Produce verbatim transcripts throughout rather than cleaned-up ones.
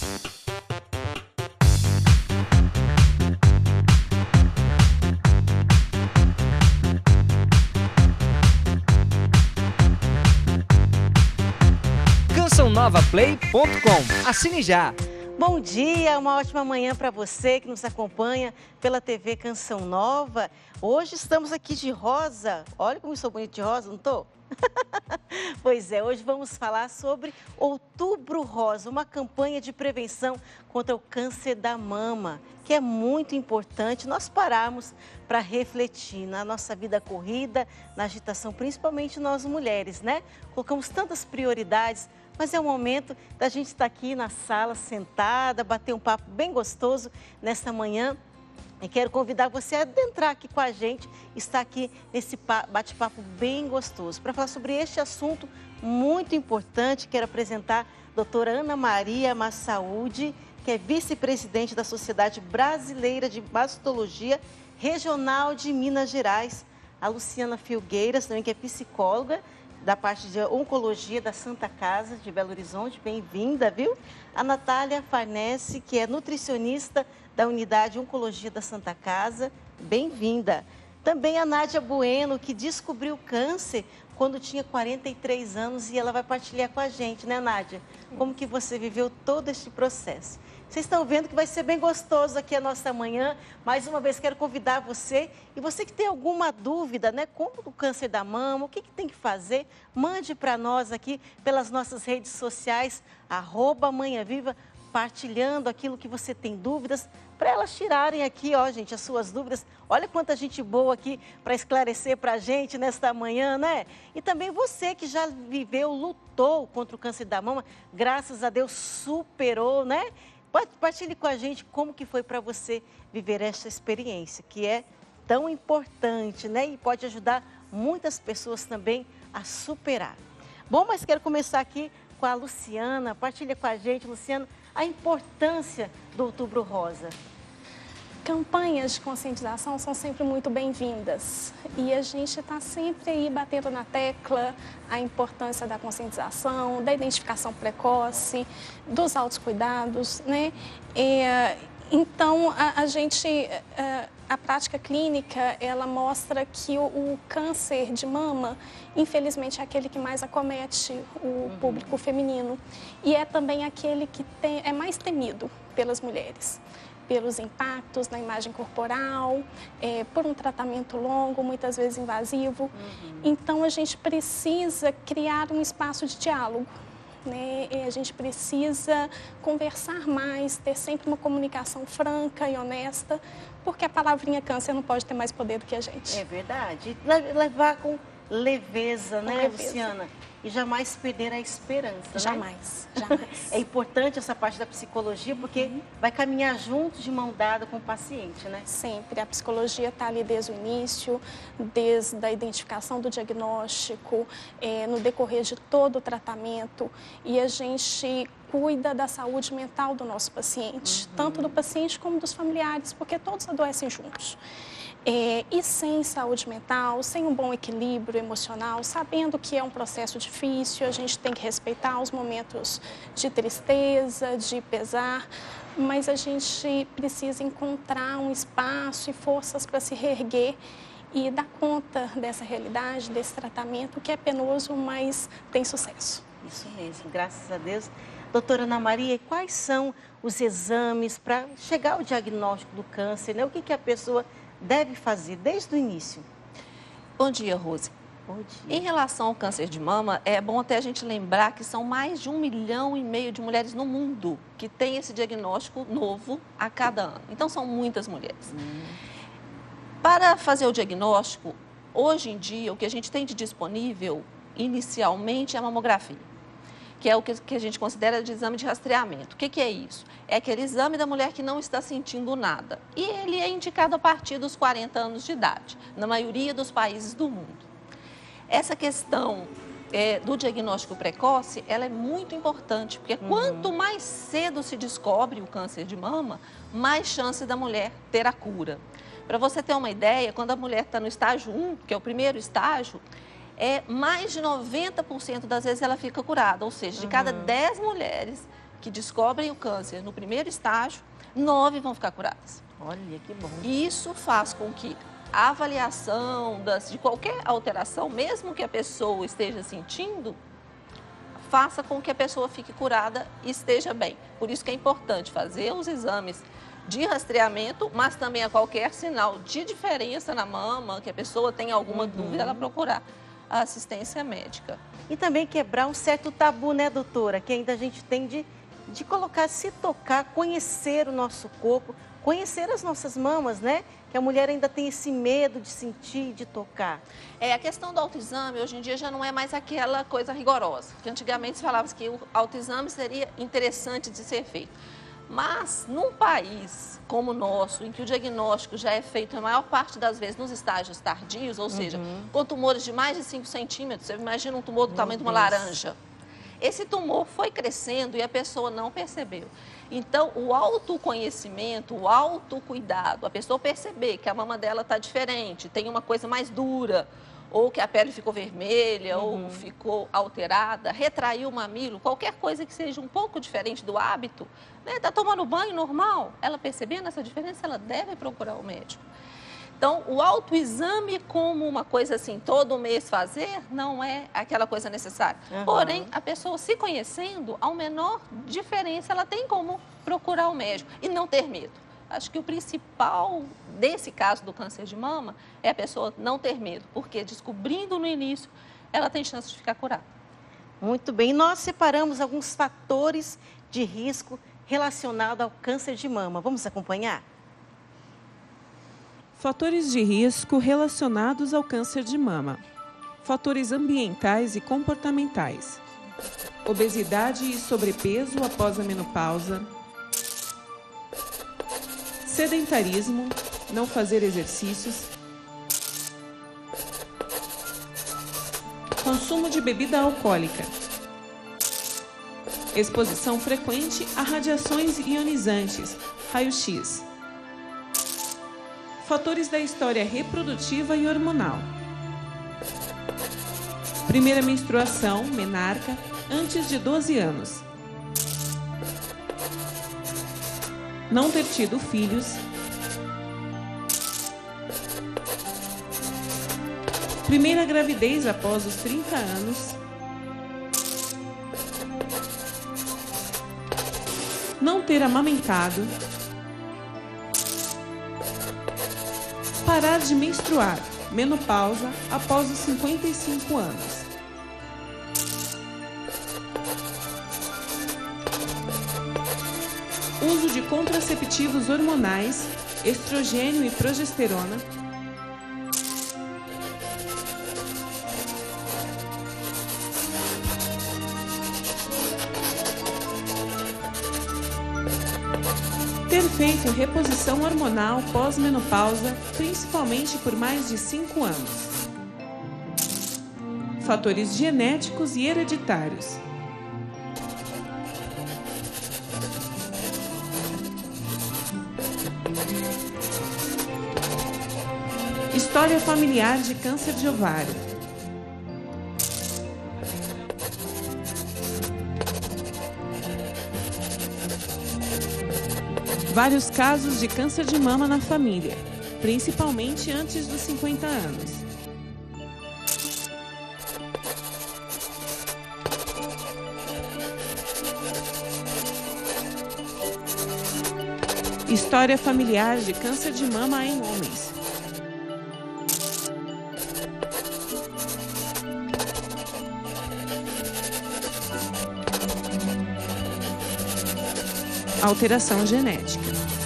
canção nova play ponto com. Assine já! Bom dia, uma ótima manhã para você que nos acompanha pela T V Canção Nova. Hoje estamos aqui de rosa. Olha como eu sou bonita de rosa, não tô? Pois é, hoje vamos falar sobre Outubro Rosa, uma campanha de prevenção contra o câncer da mama, que é muito importante nós pararmos para refletir na nossa vida corrida, na agitação, principalmente nós mulheres, né? Colocamos tantas prioridades, mas é o momento da gente estar aqui na sala, sentada, bater um papo bem gostoso nesta manhã. E quero convidar você a adentrar aqui com a gente, estar aqui nesse bate-papo bem gostoso. Para falar sobre este assunto muito importante, quero apresentar a doutora Ana Maria Massaúde, que é vice-presidente da Sociedade Brasileira de Mastologia Regional de Minas Gerais. A Luciana Filgueiras, também que é psicóloga, da parte de Oncologia da Santa Casa de Belo Horizonte, bem-vinda, viu? A Natália Farnese, que é nutricionista da Unidade Oncologia da Santa Casa, bem-vinda. Também a Nádia Bueno, que descobriu câncer quando tinha quarenta e três anos e ela vai partilhar com a gente, né, Nádia? Como que você viveu todo este processo. Vocês estão vendo que vai ser bem gostoso aqui a nossa manhã. Mais uma vez, quero convidar você. E você que tem alguma dúvida, né? Como o câncer da mama, o que, que tem que fazer? Mande para nós aqui pelas nossas redes sociais, arroba Manhã Viva, partilhando aquilo que você tem dúvidas, para elas tirarem aqui, ó, gente, as suas dúvidas. Olha quanta gente boa aqui para esclarecer para a gente nesta manhã, né? E também você que já viveu, lutou contra o câncer da mama, graças a Deus superou, né? Partilhe com a gente como que foi para você viver esta experiência, que é tão importante, né? E pode ajudar muitas pessoas também a superar. Bom, mas quero começar aqui com a Luciana. Partilha com a gente, Luciana, a importância do Outubro Rosa. Campanhas de conscientização são sempre muito bem-vindas e a gente está sempre aí batendo na tecla a importância da conscientização, da identificação precoce, dos autocuidados, né? E, então, a, a gente, a, a prática clínica, ela mostra que o, o câncer de mama, infelizmente, é aquele que mais acomete o uhum. público feminino e é também aquele que tem, é mais temido pelas mulheres, pelos impactos na imagem corporal, é, por um tratamento longo, muitas vezes invasivo. Uhum. Então, a gente precisa criar um espaço de diálogo, né? E a gente precisa conversar mais, ter sempre uma comunicação franca e honesta, porque a palavrinha câncer não pode ter mais poder do que a gente. É verdade. E levar com leveza, com né, leveza. Luciana? E jamais perder a esperança, Jamais, né? jamais. É importante essa parte da psicologia, porque uhum. vai caminhar junto, de mão dada com o paciente, né? Sempre. A psicologia está ali desde o início, desde a identificação do diagnóstico, é, no decorrer de todo o tratamento. E a gente cuida da saúde mental do nosso paciente, uhum. tanto do paciente como dos familiares, porque todos adoecem juntos. É, e sem saúde mental, sem um bom equilíbrio emocional, sabendo que é um processo difícil, a gente tem que respeitar os momentos de tristeza, de pesar, mas a gente precisa encontrar um espaço e forças para se reerguer e dar conta dessa realidade, desse tratamento que é penoso, mas tem sucesso. Isso mesmo, graças a Deus. Doutora Ana Maria, quais são os exames para chegar ao diagnóstico do câncer, né? O que, que a pessoa deve fazer desde o início? Bom dia, Rose. Bom dia. Em relação ao câncer de mama, é bom até a gente lembrar que são mais de um milhão e meio de mulheres no mundo que têm esse diagnóstico novo a cada ano. Então, são muitas mulheres. Hum. Para fazer o diagnóstico, hoje em dia, o que a gente tem de disponível, inicialmente, é a mamografia, que é o que a gente considera de exame de rastreamento. O que, que é isso? É aquele exame da mulher que não está sentindo nada. E ele é indicado a partir dos quarenta anos de idade, na maioria dos países do mundo. Essa questão é, do diagnóstico precoce, ela é muito importante, porque uhum. quanto mais cedo se descobre o câncer de mama, mais chance da mulher ter a cura. Para você ter uma ideia, quando a mulher está no estágio um, que é o primeiro estágio, é, mais de noventa por cento das vezes ela fica curada, ou seja, de cada dez mulheres, que descobrem o câncer no primeiro estágio, nove vão ficar curadas. Olha, que bom. Isso faz com que a avaliação das, de qualquer alteração, mesmo que a pessoa esteja sentindo, faça com que a pessoa fique curada e esteja bem. Por isso que é importante fazer os exames de rastreamento, mas também a qualquer sinal de diferença na mama, que a pessoa tenha alguma uhum. dúvida, ela procurar a assistência médica. E também quebrar um certo tabu, né, doutora? Que ainda a gente tem de, de colocar, se tocar, conhecer o nosso corpo, conhecer as nossas mamas, né? Que a mulher ainda tem esse medo de sentir, de tocar. É, a questão do autoexame hoje em dia já não é mais aquela coisa rigorosa, que antigamente se falava que o autoexame seria interessante de ser feito. Mas, num país como o nosso, em que o diagnóstico já é feito a maior parte das vezes nos estágios tardios, ou seja, uhum. com tumores de mais de cinco centímetros, você imagina um tumor do Meu tamanho Deus. de uma laranja. Esse tumor foi crescendo e a pessoa não percebeu. Então, o autoconhecimento, o autocuidado, a pessoa perceber que a mama dela está diferente, tem uma coisa mais dura, ou que a pele ficou vermelha, uhum. ou ficou alterada, retraiu o mamilo, qualquer coisa que seja um pouco diferente do hábito, né? Está tomando banho normal, ela percebendo essa diferença, ela deve procurar o médico. Então, o autoexame como uma coisa assim, todo mês fazer, não é aquela coisa necessária. Uhum. Porém, a pessoa se conhecendo, ao menor diferença, ela tem como procurar o médico e não ter medo. Acho que o principal, nesse caso do câncer de mama, é a pessoa não ter medo, porque descobrindo no início, ela tem chance de ficar curada. Muito bem, nós separamos alguns fatores de risco relacionados ao câncer de mama. Vamos acompanhar? Fatores de risco relacionados ao câncer de mama. Fatores ambientais e comportamentais. Obesidade e sobrepeso após a menopausa. Sedentarismo, não fazer exercícios. Consumo de bebida alcoólica. Exposição frequente a radiações ionizantes, raio-x. Fatores da história reprodutiva e hormonal. Primeira menstruação, menarca, antes de doze anos. Não ter tido filhos. Primeira gravidez após os trinta anos. Não ter amamentado. Parar de menstruar, menopausa, após os cinquenta e cinco anos. Uso de contraceptivos hormonais, estrogênio e progesterona. Ter feito reposição hormonal pós-menopausa, principalmente por mais de cinco anos. Fatores genéticos e hereditários. História familiar de câncer de ovário. Vários casos de câncer de mama na família, principalmente antes dos cinquenta anos. História familiar de câncer de mama em homens. Alteração genética.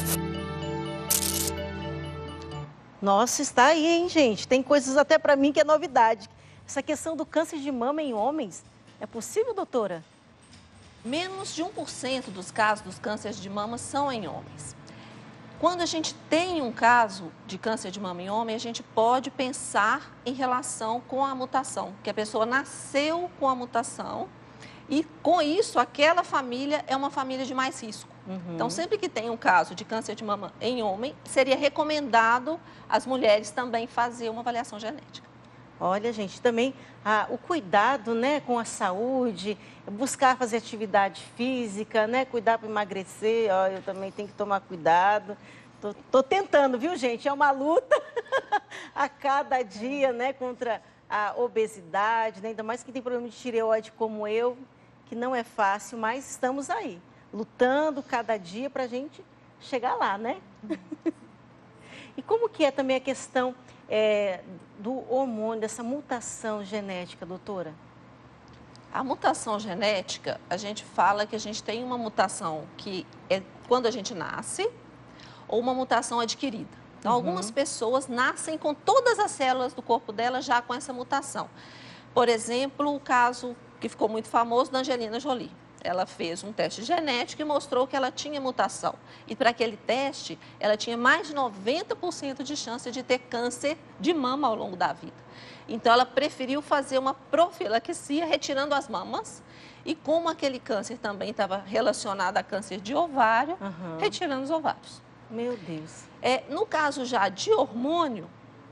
Nossa, está aí, hein, gente? Tem coisas até para mim que é novidade. Essa questão do câncer de mama em homens, é possível, doutora? Menos de um por cento dos casos dos cânceres de mama são em homens. Quando a gente tem um caso de câncer de mama em homem, a gente pode pensar em relação com a mutação, que a pessoa nasceu com a mutação e, com isso, aquela família é uma família de mais risco. Uhum. Então, sempre que tem um caso de câncer de mama em homem, seria recomendado as mulheres também fazer uma avaliação genética. Olha, gente, também ah, o cuidado, né, com a saúde, buscar fazer atividade física, né, cuidar para emagrecer, ó, eu também tenho que tomar cuidado. Tô, tô tentando, viu, gente? É uma luta a cada dia, né, contra a obesidade, né? Ainda mais que tem problema de tireoide como eu, que não é fácil, mas estamos aí, lutando cada dia para a gente chegar lá, né? E como que é também a questão é, do hormônio, dessa mutação genética, doutora? A mutação genética, a gente fala que a gente tem uma mutação que é quando a gente nasce ou uma mutação adquirida. Então, uhum. algumas pessoas nascem com todas as células do corpo dela já com essa mutação. Por exemplo, o caso que ficou muito famoso da Angelina Jolie. Ela fez um teste genético e mostrou que ela tinha mutação. E para aquele teste, ela tinha mais de noventa por cento de chance de ter câncer de mama ao longo da vida. Então, ela preferiu fazer uma profilaxia, retirando as mamas. E como aquele câncer também estava relacionado a câncer de ovário, uhum. retirando os ovários. Meu Deus. É, no caso já de hormônio,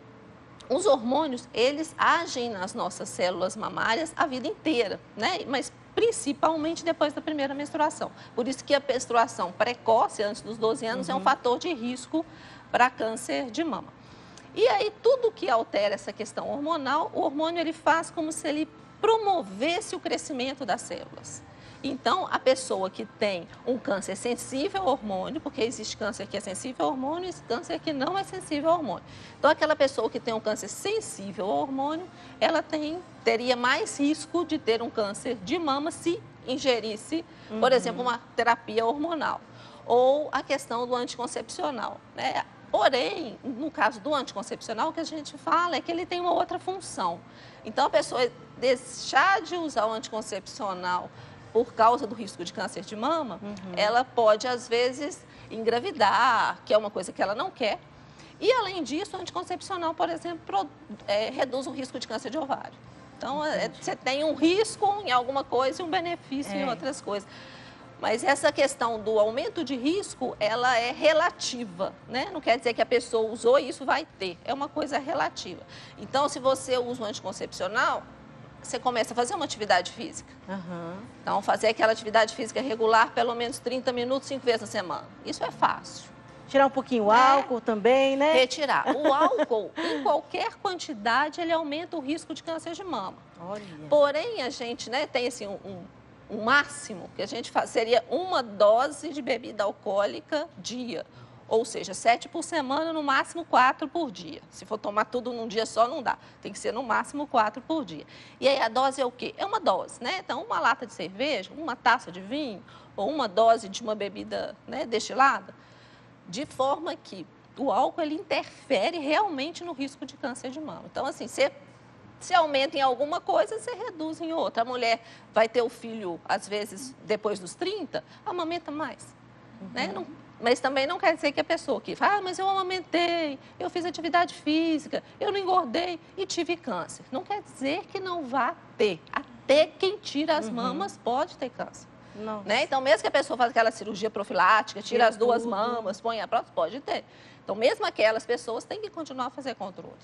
os hormônios, eles agem nas nossas células mamárias a vida inteira, né? Mas principalmente depois da primeira menstruação. Por isso que a menstruação precoce, antes dos doze anos, uhum. é um fator de risco para câncer de mama. E aí, tudo que altera essa questão hormonal, o hormônio ele faz como se ele promovesse o crescimento das células. Então, a pessoa que tem um câncer sensível ao hormônio, porque existe câncer que é sensível ao hormônio e câncer que não é sensível ao hormônio. Então, aquela pessoa que tem um câncer sensível ao hormônio, ela tem, teria mais risco de ter um câncer de mama se ingerisse, uhum. por exemplo, uma terapia hormonal. Ou a questão do anticoncepcional, né? Porém, no caso do anticoncepcional, o que a gente fala é que ele tem uma outra função. Então, a pessoa deixar de usar o anticoncepcional por causa do risco de câncer de mama, uhum. ela pode, às vezes, engravidar, que é uma coisa que ela não quer. E, além disso, o anticoncepcional, por exemplo, é, reduz o risco de câncer de ovário. Então, é, você tem um risco em alguma coisa e um benefício é. em outras coisas. Mas essa questão do aumento de risco, ela é relativa, né? Não quer dizer que a pessoa usou e isso vai ter. É uma coisa relativa. Então, se você usa um anticoncepcional, você começa a fazer uma atividade física. Uhum. Então, fazer aquela atividade física regular, pelo menos trinta minutos, cinco vezes na semana. Isso é fácil. Tirar um pouquinho o álcool é. também, né? Retirar. O álcool, em qualquer quantidade, ele aumenta o risco de câncer de mama. Olha. Porém, a gente, né, tem assim, um, um, um máximo, que a gente faz, seria uma dose de bebida alcoólica dia. Ou seja, sete por semana, no máximo quatro por dia. Se for tomar tudo num dia só, não dá. Tem que ser no máximo quatro por dia. E aí a dose é o quê? É uma dose, né? Então, uma lata de cerveja, uma taça de vinho, ou uma dose de uma bebida, né, destilada, de forma que o álcool ele interfere realmente no risco de câncer de mama. Então, assim, você se aumenta em alguma coisa, você reduz em outra. A mulher vai ter o filho, às vezes, depois dos trinta, amamenta mais, uhum. né? Não, mas também não quer dizer que a pessoa que fala, ah, mas eu amamentei, eu fiz atividade física, eu não engordei e tive câncer. Não quer dizer que não vá ter. Até quem tira as uhum. mamas pode ter câncer. Né? Então, mesmo que a pessoa faça aquela cirurgia profilática, tira as duas tudo. mamas, põe a prótese, pode ter. Então, mesmo aquelas pessoas têm que continuar a fazer controle.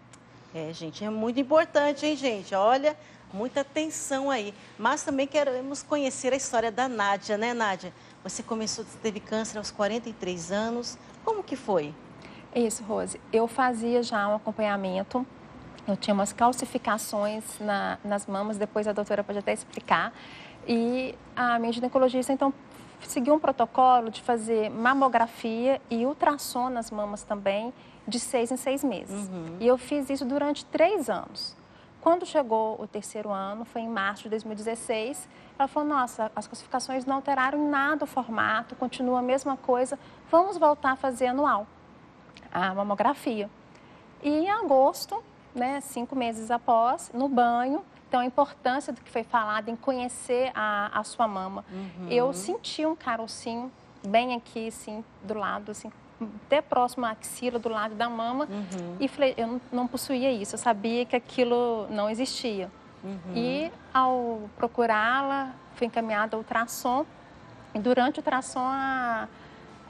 É, gente, é muito importante, hein, gente? Olha, muita atenção aí. Mas também queremos conhecer a história da Nádia, né, Nádia? Você começou, teve câncer aos quarenta e três anos. Como que foi? Isso, Rose. Eu fazia já um acompanhamento. Eu tinha umas calcificações na, nas mamas, depois a doutora pode até explicar. E a minha ginecologista, então, seguiu um protocolo de fazer mamografia e ultrassom nas mamas também, de seis em seis meses. Uhum. E eu fiz isso durante três anos. Quando chegou o terceiro ano, foi em março de dois mil e dezesseis, ela falou, nossa, as calcificações não alteraram em nada o formato, continua a mesma coisa, vamos voltar a fazer anual, a mamografia. E em agosto, né, cinco meses após, no banho, então a importância do que foi falado em conhecer a, a sua mama. Uhum. Eu senti um carocinho bem aqui, assim, do lado, assim, até próximo à axila, do lado da mama, uhum. e falei, eu não, não possuía isso, eu sabia que aquilo não existia. Uhum. E ao procurá-la, fui encaminhada ao ultrassom, e durante o ultrassom a,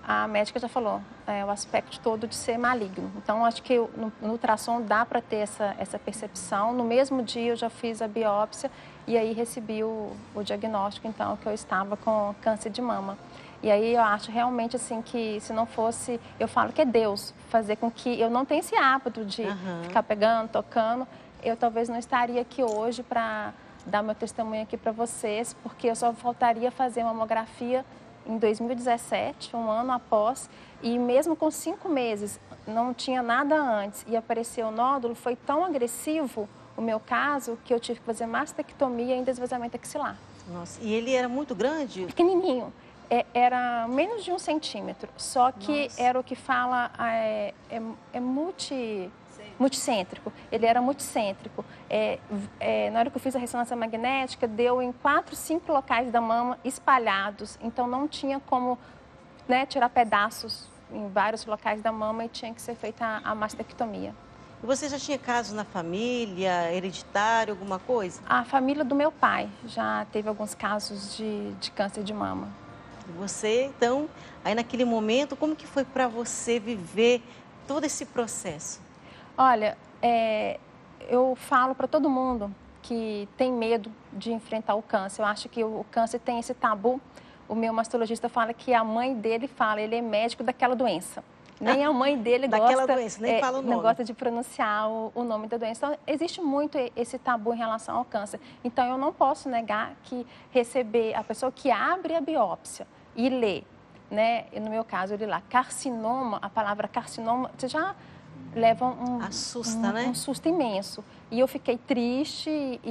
a médica já falou, é, o aspecto todo de ser maligno. Então, acho que no, no ultrassom dá para ter essa, essa percepção. No mesmo dia, eu já fiz a biópsia e aí recebi o, o diagnóstico, então, que eu estava com câncer de mama. E aí eu acho realmente assim que se não fosse, eu falo que é Deus fazer com que eu não tenha esse hábito de uhum. ficar pegando, tocando, eu talvez não estaria aqui hoje para dar meu testemunho aqui para vocês, porque eu só voltaria a fazer mamografia em dois mil e dezessete, um ano após, e mesmo com cinco meses, não tinha nada antes, e apareceu o nódulo, foi tão agressivo o meu caso, que eu tive que fazer mastectomia e desvaziamento axilar. Nossa, e ele era muito grande? Pequenininho. É, era menos de um centímetro, só que Nossa. Era o que fala, é, é, é multi, multicêntrico, ele era multicêntrico. É, é, na hora que eu fiz a ressonância magnética, deu em quatro, cinco locais da mama espalhados, então não tinha como, né, tirar pedaços em vários locais da mama e tinha que ser feita a, a mastectomia. E você já tinha caso na família, hereditário, alguma coisa? A família do meu pai já teve alguns casos de, de câncer de mama. E você, então, aí naquele momento, como que foi para você viver todo esse processo? Olha, é, eu falo para todo mundo que tem medo de enfrentar o câncer. Eu acho que o câncer tem esse tabu. O meu mastologista fala que a mãe dele fala, ele é médico daquela doença. Nem a mãe dele gosta, doença, nem é, fala o nome. não gosta de pronunciar o, o nome da doença. Então, existe muito esse tabu em relação ao câncer. Então, eu não posso negar que receber a pessoa que abre a biópsia e lê, né? E no meu caso, ele lá, carcinoma, a palavra carcinoma, você já leva um, Assusta, um, né? um susto imenso. E eu fiquei triste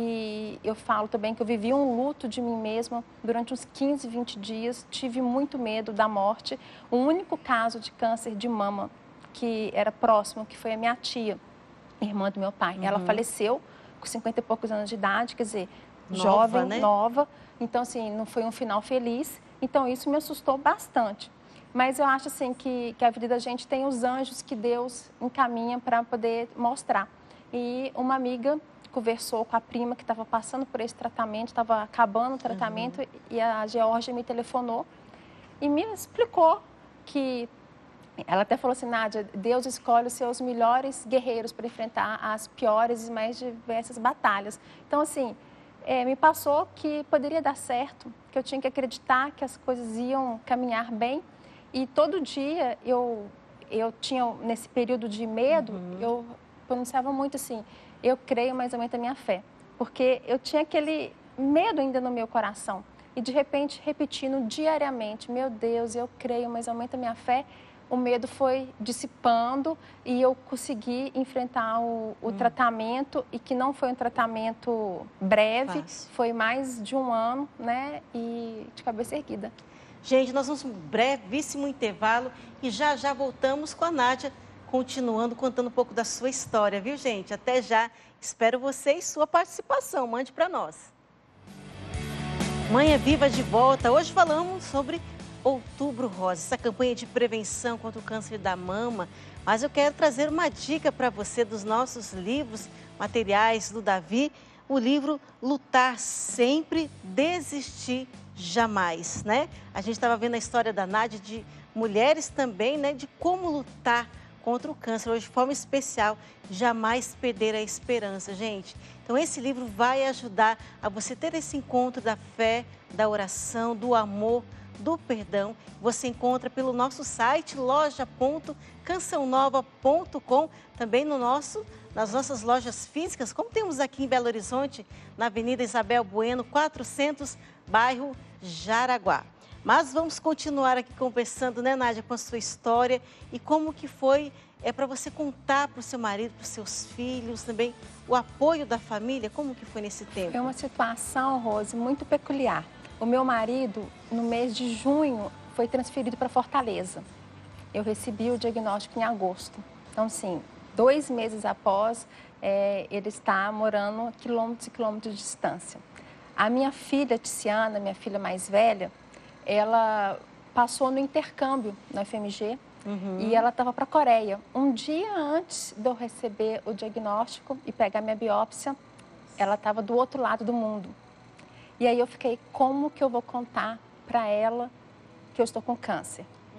e eu falo também que eu vivi um luto de mim mesma durante uns quinze, vinte dias. Tive muito medo da morte. O único caso de câncer de mama que era próximo, que foi a minha tia, irmã do meu pai. Uhum. Ela faleceu com cinquenta e poucos anos de idade, quer dizer, nova, jovem, né? nova. Então, assim, não foi um final feliz. Então, isso me assustou bastante. Mas eu acho, assim, que, que a vida da gente tem os anjos que Deus encaminha para poder mostrar. E uma amiga conversou com a prima que estava passando por esse tratamento, estava acabando o tratamento, uhum. e a Georgia me telefonou e me explicou que... Ela até falou assim, Nádia, Deus escolhe os seus melhores guerreiros para enfrentar as piores e mais diversas batalhas. Então, assim, é, me passou que poderia dar certo, que eu tinha que acreditar que as coisas iam caminhar bem. E todo dia eu, eu tinha, nesse período de medo, uhum. eu pronunciava muito assim, eu creio, mas aumenta a minha fé. Porque eu tinha aquele medo ainda no meu coração. E de repente, repetindo diariamente, meu Deus, eu creio, mas aumenta a minha fé. O medo foi dissipando e eu consegui enfrentar o, o hum. tratamento, e que não foi um tratamento breve, Fácil. Foi mais de um ano, né, e de cabeça erguida. Gente, nós vamos um brevíssimo intervalo e já já voltamos com a Nádia, continuando contando um pouco da sua história, viu, gente? Até já. Espero você e sua participação. Mande para nós. Mãe é Viva de volta. Hoje falamos sobre Outubro Rosa, essa campanha de prevenção contra o câncer da mama. Mas eu quero trazer uma dica para você dos nossos livros, materiais do Davi. O livro Lutar Sempre, Desistir Jamais, né? A gente estava vendo a história da Nádia, de mulheres também, né? De como lutar contra o câncer. Hoje, de forma especial, jamais perder a esperança, gente. Então, esse livro vai ajudar a você ter esse encontro da fé, da oração, do amor, do perdão. Você encontra pelo nosso site loja ponto canção nova ponto com, também no nosso, nas nossas lojas físicas, como temos aqui em Belo Horizonte, na Avenida Isabel Bueno, quatrocentos, bairro Jaraguá. Mas vamos continuar aqui conversando, né, Nádia, com a sua história e como que foi, é para você contar para o seu marido, para os seus filhos também, o apoio da família, como que foi nesse tempo? É uma situação, Rose, muito peculiar. O meu marido, no mês de junho, foi transferido para Fortaleza. Eu recebi o diagnóstico em agosto. Então, sim, dois meses após, é, ele está morando a quilômetros e quilômetros de distância. A minha filha, Tiziana, minha filha mais velha, ela passou no intercâmbio na F M G, uhum. e ela estava para a Coreia. Um dia antes de eu receber o diagnóstico e pegar minha biópsia, ela estava do outro lado do mundo. E aí eu fiquei, como que eu vou contar para ela que eu estou com câncer? Uhum.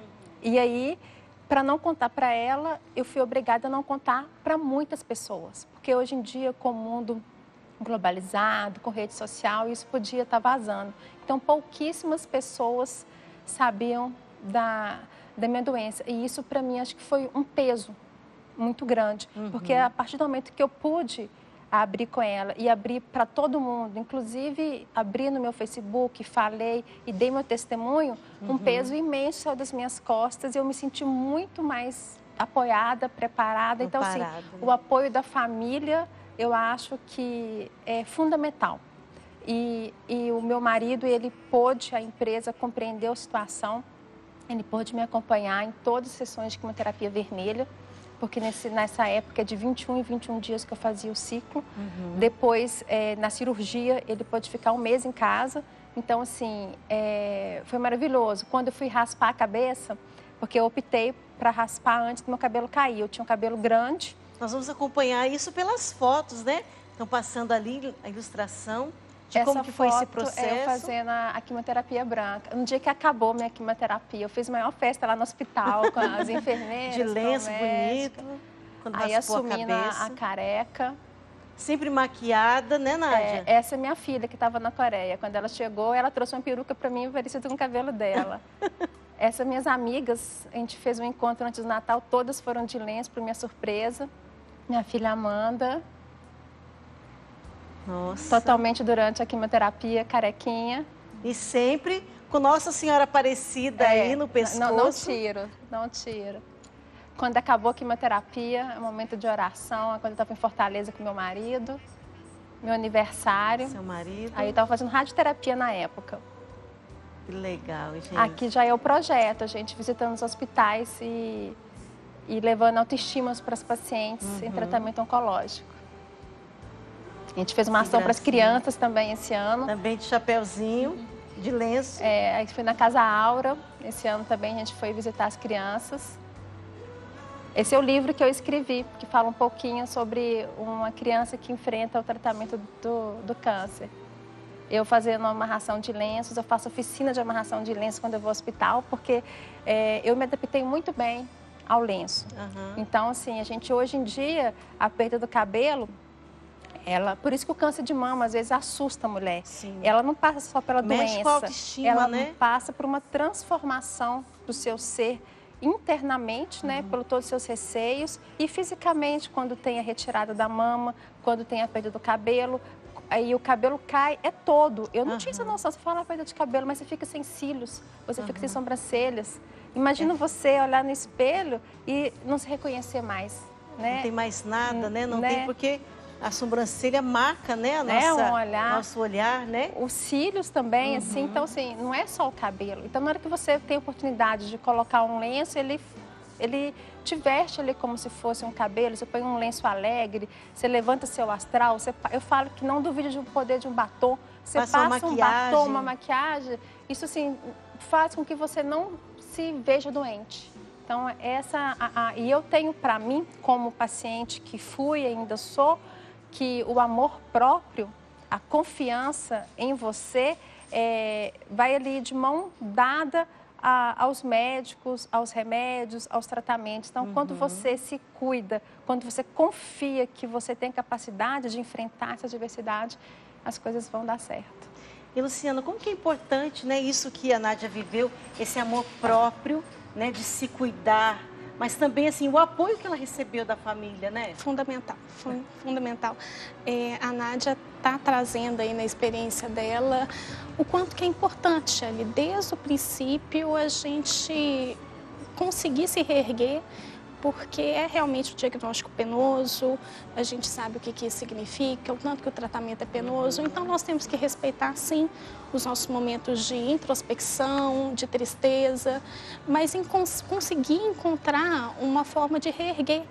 E aí, para não contar para ela, eu fui obrigada a não contar para muitas pessoas. Porque hoje em dia, com o mundo globalizado, com rede social, isso podia estar vazando. Então, pouquíssimas pessoas sabiam da, da minha doença. E isso, para mim, acho que foi um peso muito grande. Uhum. Porque a partir do momento que eu pude abrir com ela e abrir para todo mundo, inclusive abri no meu Facebook, falei e dei meu testemunho, uhum. um peso imenso saiu das minhas costas e eu me senti muito mais apoiada, preparada. Então, assim, né? O apoio da família, eu acho que é fundamental. E, e o meu marido, ele pôde, a empresa compreendeu a situação, ele pôde me acompanhar em todas as sessões de quimioterapia vermelha, porque nesse, nessa época é de vinte e um em vinte e um dias que eu fazia o ciclo. Uhum. Depois, é, na cirurgia, ele pôde ficar um mês em casa. Então, assim, é, foi maravilhoso. Quando eu fui raspar a cabeça, porque eu optei para raspar antes do meu cabelo cair. Eu tinha um cabelo grande. Nós vamos acompanhar isso pelas fotos, né? Estão passando ali a ilustração de Essa como que foi esse foto processo. É eu fazendo a, a quimioterapia branca. No dia que acabou minha quimioterapia, eu fiz a maior festa lá no hospital com as enfermeiras. De lenço bonito. Quando aí assumindo a, a careca. Sempre maquiada, né, Nádia? É, essa é minha filha que estava na Coreia. Quando ela chegou, ela trouxe uma peruca para mim parecida com o cabelo dela. Essas minhas amigas, a gente fez um encontro antes do Natal, todas foram de lenço, para minha surpresa. Minha filha Amanda. Nossa. Totalmente durante a quimioterapia, carequinha. E sempre com Nossa Senhora Aparecida é, aí no pescoço. Não, não tiro, não tiro. Quando acabou a quimioterapia, é um momento de oração, quando eu estava em Fortaleza com meu marido, meu aniversário. Seu marido. Aí eu estava fazendo radioterapia na época. Que legal, gente. Aqui já é o projeto, a gente visitando os hospitais e, e levando autoestima para as pacientes uhum. em tratamento oncológico. A gente fez uma que ação para as crianças também esse ano. Também de chapeuzinho, de lenço. É, a gente foi na Casa Aura, esse ano também a gente foi visitar as crianças. Esse é o livro que eu escrevi, que fala um pouquinho sobre uma criança que enfrenta o tratamento do, do câncer. Eu fazendo uma amarração de lenços, eu faço oficina de amarração de lenços quando eu vou ao hospital, porque é, eu me adaptei muito bem ao lenço. Uhum. Então, assim, a gente hoje em dia, a perda do cabelo, ela, por isso que o câncer de mama às vezes assusta a mulher. Sim. Ela não passa só pela Mexe doença, com a autoestima, ela né? passa por uma transformação do seu ser internamente, uhum. né, pelo todos os seus receios e fisicamente, quando tem a retirada da mama, quando tem a perda do cabelo, aí o cabelo cai, é todo. Eu não uhum. tinha essa noção, você fala perda de cabelo, mas você fica sem cílios, você uhum. fica sem sobrancelhas. Imagina é. você olhar no espelho e não se reconhecer mais, né? Não tem mais nada, né? Não né? tem porque a sobrancelha marca, né? A é, nossa, um olhar. nosso olhar, né? Os cílios também, uhum. assim. Então, assim, não é só o cabelo. Então, na hora que você tem a oportunidade de colocar um lenço, ele, ele te veste ali como se fosse um cabelo. Você põe um lenço alegre, você levanta seu astral. Você, eu falo que não duvide do poder de um batom. Você passa, passa um batom, uma maquiagem. Isso, assim, faz com que você não se veja doente. Então, essa... A, a, e eu tenho para mim, como paciente que fui e ainda sou, que o amor próprio, a confiança em você, é, vai ali de mão dada a, aos médicos, aos remédios, aos tratamentos. Então, uhum. quando você se cuida, quando você confia que você tem capacidade de enfrentar essa adversidade, as coisas vão dar certo. E, Luciana, como que é importante, né, isso que a Nádia viveu, esse amor próprio, né, de se cuidar, mas também, assim, o apoio que ela recebeu da família, né? Fundamental, fun fundamental. É, a Nádia está trazendo aí na experiência dela o quanto que é importante ali, desde o princípio, a gente conseguir se reerguer, porque é realmente um diagnóstico penoso, a gente sabe o que, que isso significa, o tanto que o tratamento é penoso, então nós temos que respeitar, sim, os nossos momentos de introspecção, de tristeza, mas em cons conseguir encontrar uma forma de reerguer.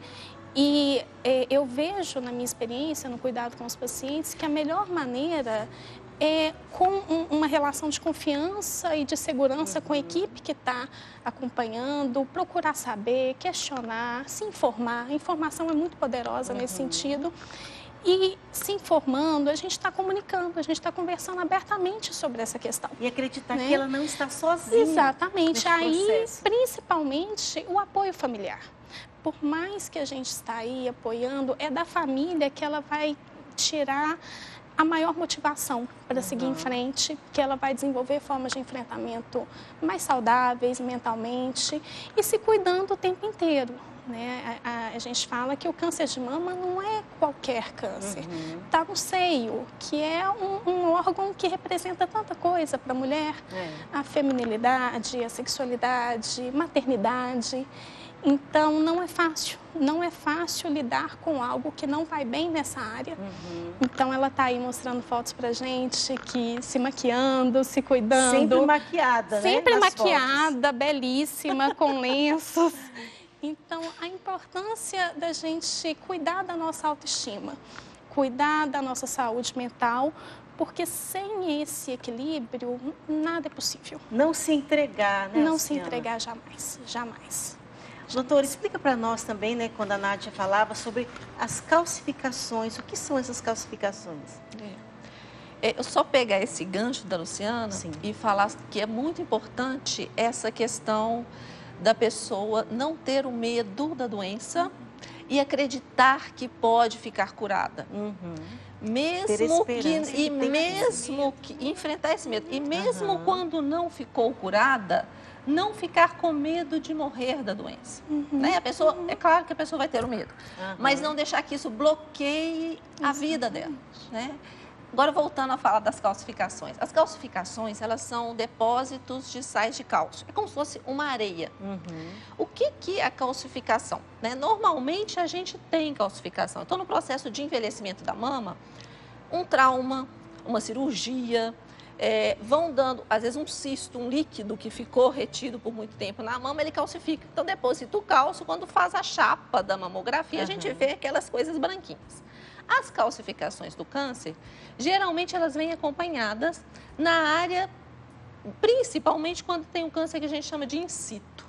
E eh, eu vejo na minha experiência, no cuidado com os pacientes, que a melhor maneira é com um, uma relação de confiança e de segurança com a equipe que está acompanhando, procurar saber, questionar, se informar. A informação é muito poderosa uhum. nesse sentido. E se informando, a gente está comunicando, a gente está conversando abertamente sobre essa questão. E acreditar né? que ela não está sozinha. Exatamente. Aí, processo. principalmente, o apoio familiar. Por mais que a gente está aí apoiando, é da família que ela vai tirar a maior motivação para uhum. seguir em frente, que ela vai desenvolver formas de enfrentamento mais saudáveis mentalmente e se cuidando o tempo inteiro. Né? A, a, a gente fala que o câncer de mama não é qualquer câncer, está uhum. no seio, que é um, um órgão que representa tanta coisa para a mulher, é. a feminilidade, a sexualidade, maternidade. Então, não é fácil, não é fácil lidar com algo que não vai bem nessa área. Uhum. Então, ela está aí mostrando fotos pra gente, que se maquiando, se cuidando. Sempre maquiada, Sempre né? maquiada, belíssima, com lenços. Então, a importância da gente cuidar da nossa autoestima, cuidar da nossa saúde mental, porque sem esse equilíbrio, nada é possível. Não se entregar, né, Não Luciana? se entregar jamais, jamais. Doutora, explica para nós também, né, quando a Nádia falava sobre as calcificações. O que são essas calcificações? É. Eu só pegar esse gancho da Luciana Sim. e falar que é muito importante essa questão da pessoa não ter o medo da doença e acreditar que pode ficar curada. Uhum. Mesmo que, e mesmo que, que enfrentar esse medo. E mesmo uhum. quando não ficou curada, não ficar com medo de morrer da doença. Uhum. Né? A pessoa, é claro que a pessoa vai ter o medo, uhum. mas não deixar que isso bloqueie a Exatamente. vida dela. Né? Agora, voltando a falar das calcificações. As calcificações, elas são depósitos de sais de cálcio. É como se fosse uma areia. Uhum. O que, que é a calcificação? Né? Normalmente, a gente tem calcificação. Então, no processo de envelhecimento da mama, um trauma, uma cirurgia, é, vão dando, às vezes, um cisto, um líquido que ficou retido por muito tempo na mama, ele calcifica. Então, deposita o cálcio. Quando faz a chapa da mamografia, uhum. a gente vê aquelas coisas branquinhas. As calcificações do câncer, geralmente elas vêm acompanhadas na área, principalmente quando tem um câncer que a gente chama de in situ.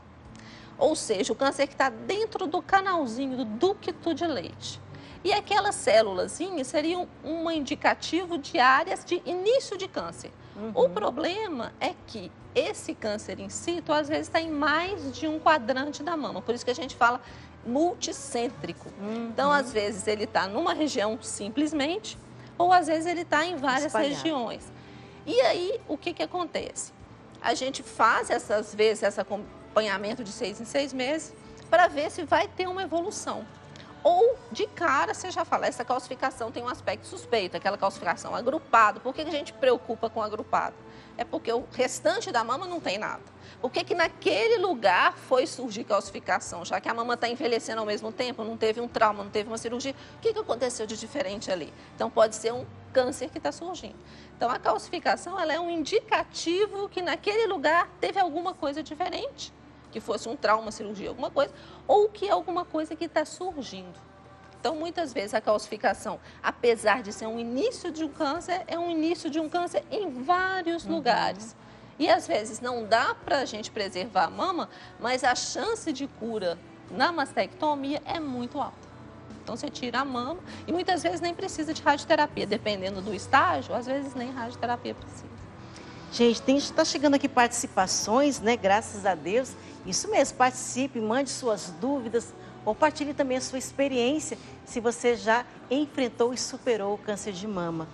Ou seja, o câncer que está dentro do canalzinho do ducto de Leydig. E aquelas célulazinhas seriam um indicativo de áreas de início de câncer. Uhum. O problema é que esse câncer in situ, às vezes, está em mais de um quadrante da mama. Por isso que a gente fala multicêntrico. Uhum. Então, às vezes, ele está numa região simplesmente, ou às vezes ele está em várias Espalhado. regiões. E aí, o que, que acontece? A gente faz, essas vezes, esse acompanhamento de seis em seis meses, para ver se vai ter uma evolução. Ou, de cara, você já fala, essa calcificação tem um aspecto suspeito, aquela calcificação agrupada. Por que a gente preocupa com agrupado? É porque o restante da mama não tem nada. Por que que naquele lugar foi surgir calcificação? Já que a mama está envelhecendo ao mesmo tempo, não teve um trauma, não teve uma cirurgia, o que que aconteceu de diferente ali? Então, pode ser um câncer que está surgindo. Então, a calcificação, ela é um indicativo que naquele lugar teve alguma coisa diferente, que fosse um trauma, cirurgia, alguma coisa, ou que é alguma coisa que está surgindo. Então, muitas vezes, a calcificação, apesar de ser um início de um câncer, é um início de um câncer em vários uhum. lugares. E, às vezes, não dá para a gente preservar a mama, mas a chance de cura na mastectomia é muito alta. Então, você tira a mama e, muitas vezes, nem precisa de radioterapia. Dependendo do estágio, às vezes, nem radioterapia precisa. Gente, está chegando aqui participações, né? Graças a Deus. Isso mesmo, participe, mande suas dúvidas, compartilhe também a sua experiência, se você já enfrentou e superou o câncer de mama.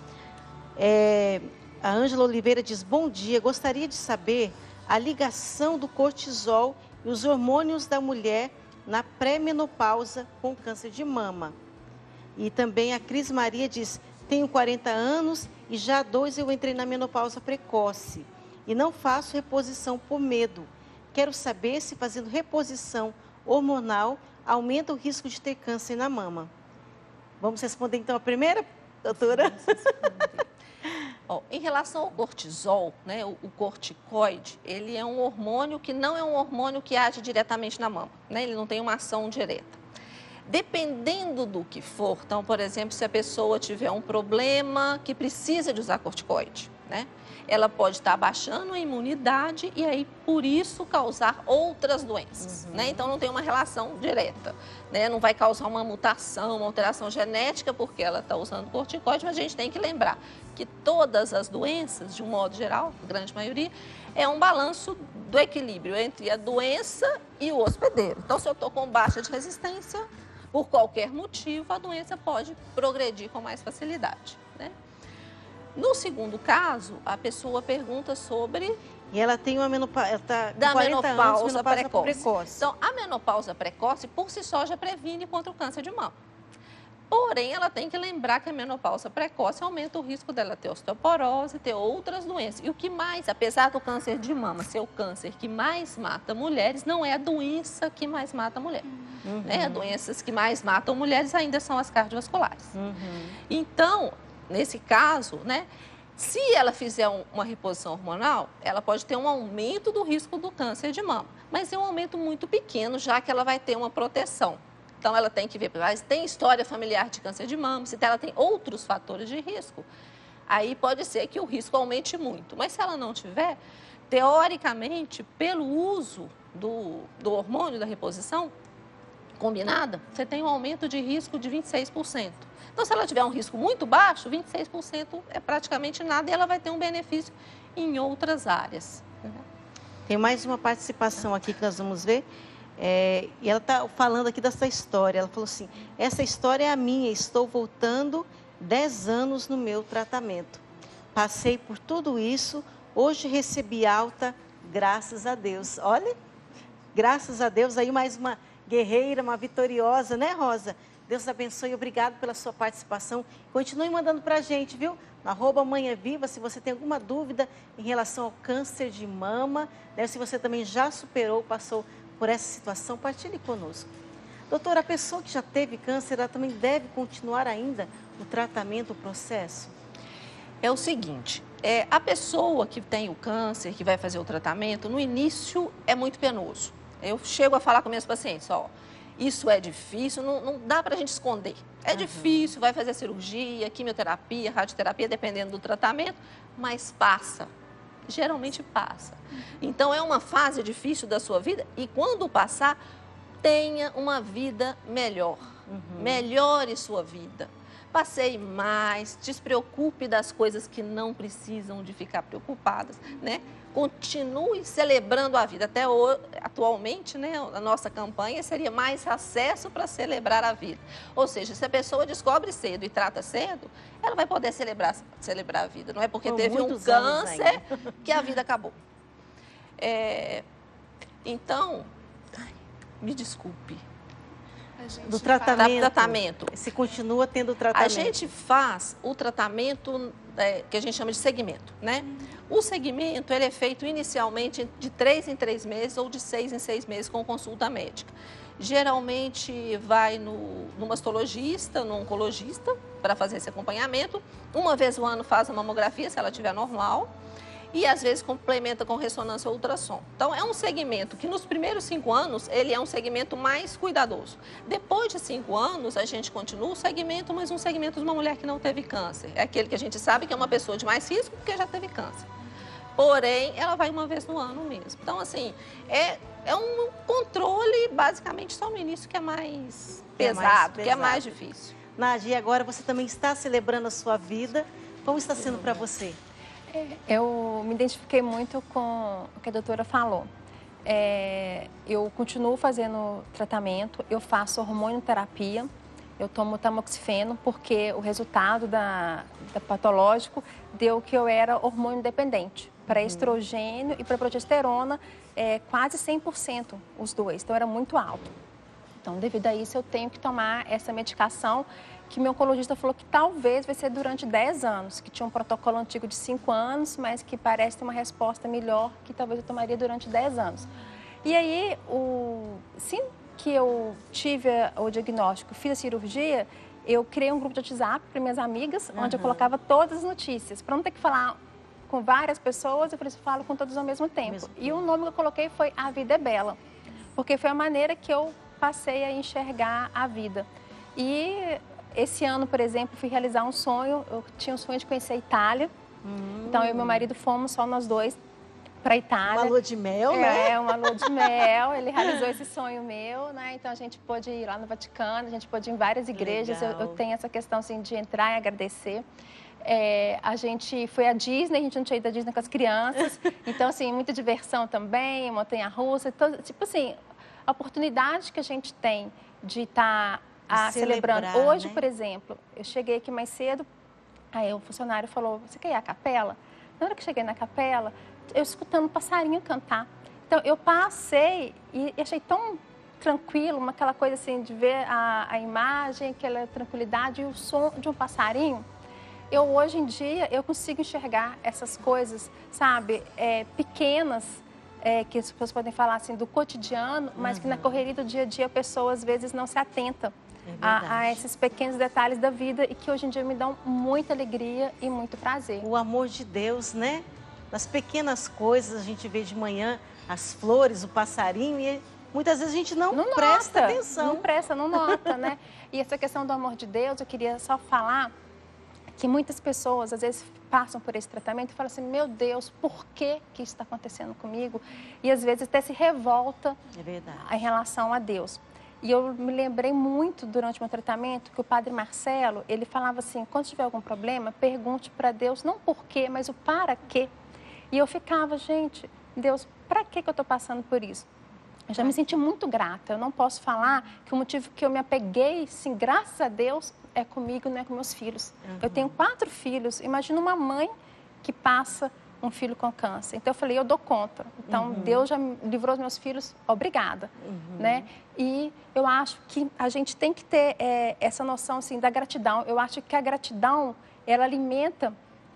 É, a Ângela Oliveira diz, bom dia, gostaria de saber a ligação do cortisol e os hormônios da mulher na pré-menopausa com câncer de mama. E também a Cris Maria diz, tenho quarenta anos e já há dois eu entrei na menopausa precoce e não faço reposição por medo. Quero saber se fazendo reposição hormonal aumenta o risco de ter câncer na mama. Vamos responder então a primeira, doutora? Ó, em relação ao cortisol, né, o, o corticoide, ele é um hormônio que não é um hormônio que age diretamente na mama, né, ele não tem uma ação direta. Dependendo do que for, então, por exemplo, se a pessoa tiver um problema que precisa de usar corticoide, né? Ela pode estar abaixando a imunidade e aí, por isso, causar outras doenças, uhum. né? Então, não tem uma relação direta, né? Não vai causar uma mutação, uma alteração genética porque ela está usando corticoide, mas a gente tem que lembrar que todas as doenças, de um modo geral, a grande maioria, é um balanço do equilíbrio entre a doença e o hospedeiro. Então, se eu estou com baixa de resistência, por qualquer motivo, a doença pode progredir com mais facilidade, né? No segundo caso, a pessoa pergunta sobre... E ela tem uma menopausa, ela tá da menopausa, anos, menopausa precoce. precoce. Então, a menopausa precoce, por si só, já previne contra o câncer de mama. Porém, ela tem que lembrar que a menopausa precoce aumenta o risco dela ter osteoporose, ter outras doenças. E o que mais, apesar do câncer de mama ser o câncer que mais mata mulheres, não é a doença que mais mata mulher. Uhum. Né? As doenças que mais matam mulheres ainda são as cardiovasculares. Uhum. Então, nesse caso, né, se ela fizer um, uma reposição hormonal, ela pode ter um aumento do risco do câncer de mama. Mas é um aumento muito pequeno, já que ela vai ter uma proteção. Então, ela tem que ver, se tem história familiar de câncer de mama, se ela tem outros fatores de risco, aí pode ser que o risco aumente muito. Mas se ela não tiver, teoricamente, pelo uso do, do hormônio da reposição combinada, você tem um aumento de risco de vinte e seis por cento. Então, se ela tiver um risco muito baixo, vinte e seis por cento é praticamente nada e ela vai ter um benefício em outras áreas. Tem mais uma participação aqui que nós vamos ver. É, e ela está falando aqui dessa história. Ela falou assim, essa história é a minha, estou voltando dez anos no meu tratamento. Passei por tudo isso, hoje recebi alta, graças a Deus. Olha, graças a Deus, aí mais uma guerreira, uma vitoriosa, né, Rosa? Deus abençoe, obrigado pela sua participação. Continue mandando para a gente, viu? No arroba Manhã Viva, se você tem alguma dúvida em relação ao câncer de mama, né? Se você também já superou, passou por essa situação, partilhe conosco. Doutora, a pessoa que já teve câncer, ela também deve continuar ainda o tratamento, o processo? É o seguinte, é, a pessoa que tem o câncer, que vai fazer o tratamento, no início é muito penoso. Eu chego a falar com minhas pacientes, ó, isso é difícil, não, não dá para a gente esconder. É uhum. difícil, vai fazer cirurgia, quimioterapia, radioterapia, dependendo do tratamento, mas passa. Geralmente passa. Então, é uma fase difícil da sua vida e quando passar, tenha uma vida melhor. Uhum. Melhore sua vida. Passeie mais, despreocupe das coisas que não precisam de ficar preocupadas, né? Continue celebrando a vida. Até o, atualmente, né, a nossa campanha seria mais acesso para celebrar a vida. Ou seja, se a pessoa descobre cedo e trata cedo, ela vai poder celebrar, celebrar a vida. Não é porque Por teve um câncer que a vida acabou. É, então, ai, me desculpe. Do tratamento. tratamento. Se continua tendo tratamento. A gente faz o tratamento é, que a gente chama de segmento, né? O segmento ele é feito inicialmente de três em três meses ou de seis em seis meses com consulta médica. Geralmente vai no, no mastologista, no oncologista, para fazer esse acompanhamento. Uma vez ao ano faz a mamografia, se ela estiver normal. E às vezes complementa com ressonância ou ultrassom. Então é um segmento que nos primeiros cinco anos ele é um segmento mais cuidadoso. Depois de cinco anos a gente continua o segmento, mas um segmento de uma mulher que não teve câncer. É aquele que a gente sabe que é uma pessoa de mais risco porque já teve câncer. Porém, ela vai uma vez no ano mesmo. Então assim, é, é um controle basicamente só no início que é mais pesado, que é mais, pesado. Que é mais difícil. Nádia, agora você também está celebrando a sua vida. Como está sendo para você? Eu me identifiquei muito com o que a doutora falou. É, eu continuo fazendo tratamento, eu faço hormonioterapia, eu tomo tamoxifeno porque o resultado da, da patológico deu que eu era hormônio dependente. Para estrogênio e para progesterona, é, quase cem por cento os dois, então era muito alto. Então, devido a isso, eu tenho que tomar essa medicação que meu oncologista falou que talvez vai ser durante dez anos, que tinha um protocolo antigo de cinco anos, mas que parece ter uma resposta melhor, que talvez eu tomaria durante dez anos. E aí, o... sim que eu tive o diagnóstico, fiz a cirurgia, eu criei um grupo de WhatsApp para minhas amigas, uhum. onde eu colocava todas as notícias, para não ter que falar com várias pessoas, eu falei, eu falo com todas ao mesmo tempo. Mesmo e o nome que eu coloquei foi A Vida é Bela, porque foi a maneira que eu passei a enxergar a vida. E esse ano, por exemplo, fui realizar um sonho, eu tinha um sonho de conhecer a Itália, Hum. Então, eu e meu marido fomos só nós dois para a Itália. Uma lua de mel, né? É, uma lua de mel. Ele realizou esse sonho meu, né? Então, a gente pôde ir lá no Vaticano, a gente pôde ir em várias igrejas. Eu, eu tenho essa questão, assim, de entrar e agradecer. É, a gente foi à Disney, a gente não tinha ido à Disney com as crianças. Então, assim, muita diversão também, montanha-russa. Então, tipo assim, a oportunidade que a gente tem de estar tá, celebrando. Hoje, né? Por exemplo, eu cheguei aqui mais cedo, aí o funcionário falou, você quer ir à capela? Na hora que cheguei na capela, eu escutando um passarinho cantar. Então, eu passei e achei tão tranquilo, uma, aquela coisa assim de ver a, a imagem, aquela tranquilidade e o som de um passarinho. Eu, hoje em dia, eu consigo enxergar essas coisas, sabe, é, pequenas, é, que as pessoas podem falar assim, do cotidiano, mas uhum. que na correria do dia a dia a pessoa, às vezes, não se atenta é a, a esses pequenos detalhes da vida e que hoje em dia me dão muita alegria e muito prazer. O amor de Deus, né? Nas pequenas coisas, a gente vê de manhã as flores, o passarinho e muitas vezes a gente não, não presta nota, atenção. Não presta, não nota, né? E essa questão do amor de Deus, eu queria só falar que muitas pessoas, às vezes, passam por esse tratamento e falam assim, meu Deus, por que que isso está acontecendo comigo? E, às vezes, até se revolta é verdade. em relação a Deus. E eu me lembrei muito, durante o meu tratamento, que o padre Marcelo, ele falava assim, quando tiver algum problema, pergunte para Deus, não por quê, mas o para quê. E eu ficava, gente, Deus, para que que eu estou passando por isso? Eu já me senti muito grata. Eu não posso falar que o motivo que eu me apeguei, sim, graças a Deus, é comigo, não é com meus filhos. Uhum. Eu tenho quatro filhos. Imagina uma mãe que passa um filho com câncer. Então, eu falei, eu dou conta. Então, uhum. Deus já me livrou os meus filhos, obrigada. Uhum. Né? E eu acho que a gente tem que ter é, essa noção, assim, da gratidão. Eu acho que a gratidão, ela alimenta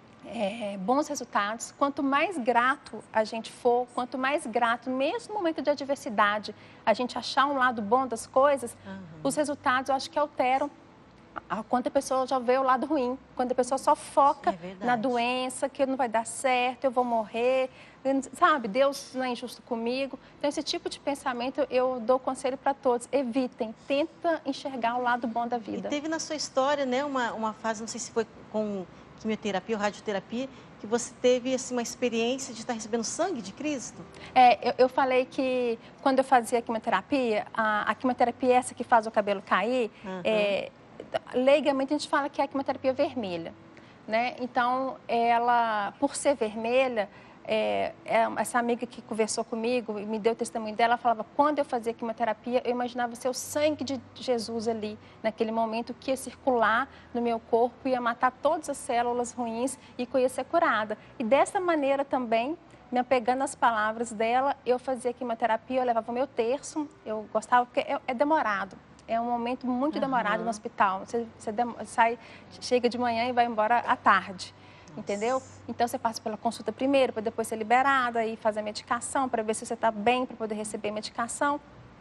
É, bons resultados. Quanto mais grato a gente for, quanto mais grato, mesmo no momento de adversidade, a gente achar um lado bom das coisas, uhum. os resultados eu acho que alteram. Quando a pessoa já vê o lado ruim, quando a pessoa só foca é na doença, que não vai dar certo, eu vou morrer, sabe, Deus não é injusto comigo. Então, esse tipo de pensamento eu dou conselho para todos, evitem, tenta enxergar o lado bom da vida. E teve na sua história, né, uma, uma fase, não sei se foi com quimioterapia ou radioterapia, que você teve assim, uma experiência de estar recebendo sangue de Cristo? É, eu, eu falei que quando eu fazia a quimioterapia, a, a quimioterapia é essa que faz o cabelo cair, uhum. é, leigamente a gente fala que é a quimioterapia vermelha, né? Então, ela, por ser vermelha, é, é, essa amiga que conversou comigo e me deu o testemunho dela, falava, quando eu fazia quimioterapia, eu imaginava ser o sangue de Jesus ali, naquele momento, que ia circular no meu corpo, ia matar todas as células ruins e que eu ia ser curada. E dessa maneira também, me apegando às palavras dela, eu fazia quimioterapia, eu levava o meu terço, eu gostava, porque é, é demorado. É um momento muito demorado uhum. no hospital. Você, você sai, chega de manhã e vai embora à tarde. Entendeu? Então, você passa pela consulta primeiro, para depois ser liberada e fazer a medicação, para ver se você está bem, para poder receber a medicação.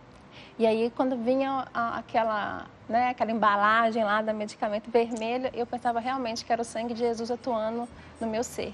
E aí, quando vinha a, aquela, né, aquela embalagem lá do medicamento vermelho, eu pensava realmente que era o sangue de Jesus atuando no meu ser.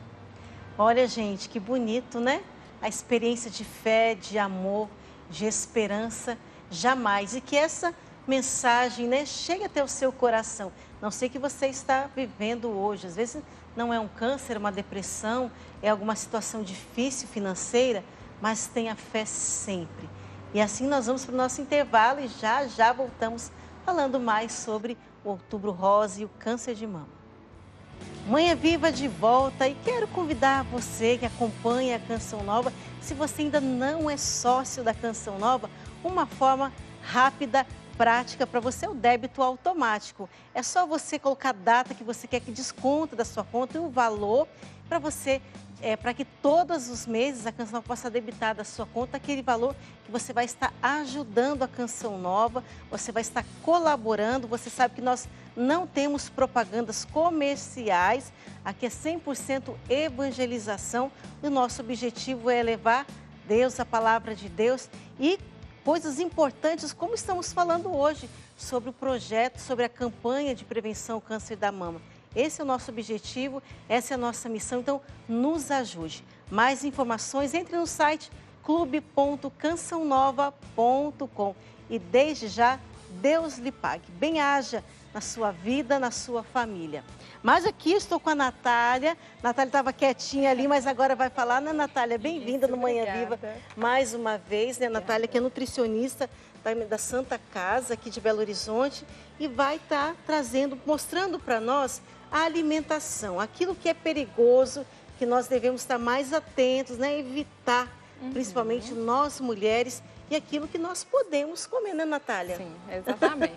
Olha, gente, que bonito, né? A experiência de fé, de amor, de esperança, jamais. E que essa mensagem, né, chegue até o seu coração. Não sei o que você está vivendo hoje. Às vezes não é um câncer, uma depressão, é alguma situação difícil financeira, mas tenha fé sempre. E assim nós vamos para o nosso intervalo e já, já voltamos falando mais sobre o Outubro Rosa e o câncer de mama. Manhã Viva de volta e quero convidar você que acompanha a Canção Nova, se você ainda não é sócio da Canção Nova, uma forma rápida, prática para você é o débito automático. É só você colocar a data que você quer que desconte da sua conta e o valor para você, é, para que todos os meses a Canção Nova possa debitar da sua conta aquele valor que você vai estar ajudando a Canção Nova, você vai estar colaborando. Você sabe que nós não temos propagandas comerciais, aqui é cem por cento evangelização. O nosso objetivo é levar Deus, a palavra de Deus e coisas importantes, como estamos falando hoje, sobre o projeto, sobre a campanha de prevenção ao câncer da mama. Esse é o nosso objetivo, essa é a nossa missão, então nos ajude. Mais informações, entre no site clube ponto canção nova ponto com e desde já, Deus lhe pague. Bem-haja na sua vida, na sua família. Mas aqui estou com a Natália. Natália estava quietinha ali, mas agora vai falar, né, Natália? Bem-vinda no Manhã Viva mais uma vez, né, Natália, que é nutricionista da Santa Casa aqui de Belo Horizonte e vai estar trazendo, mostrando para nós a alimentação, aquilo que é perigoso, que nós devemos estar mais atentos, né, evitar, uhum. principalmente nós mulheres, e aquilo que nós podemos comer, né, Natália? Sim, exatamente.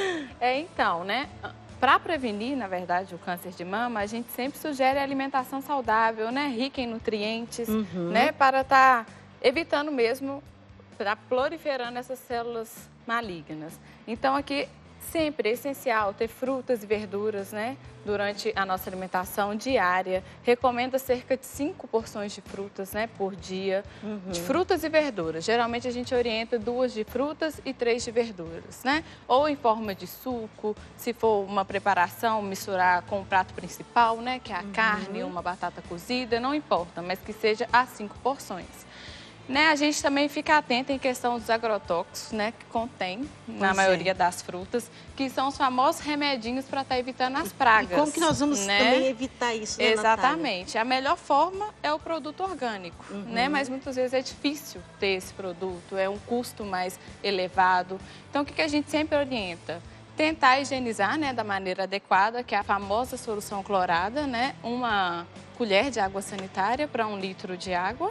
é, então, né, para prevenir, na verdade, o câncer de mama, a gente sempre sugere alimentação saudável, né, rica em nutrientes, uhum. né, para estar tá evitando mesmo, para proliferando essas células malignas. Então, aqui sempre é essencial ter frutas e verduras, né, durante a nossa alimentação diária. Recomenda cerca de cinco porções de frutas, né, por dia, uhum. de frutas e verduras. Geralmente a gente orienta duas de frutas e três de verduras, né? Ou em forma de suco, se for uma preparação, misturar com o prato principal, né, que é a uhum. carne ou uma batata cozida, não importa, mas que seja as cinco porções. Né, a gente também fica atento em questão dos agrotóxicos, né, que contém na pois maioria é. das frutas, que são os famosos remedinhos para estar tá evitando as pragas. E como que nós vamos né? também evitar isso, né, Exatamente. Natália? A melhor forma é o produto orgânico, uhum. né, mas muitas vezes é difícil ter esse produto, é um custo mais elevado. Então, o que, que a gente sempre orienta? Tentar higienizar, né, da maneira adequada, que é a famosa solução clorada, né, uma colher de água sanitária para um litro de água.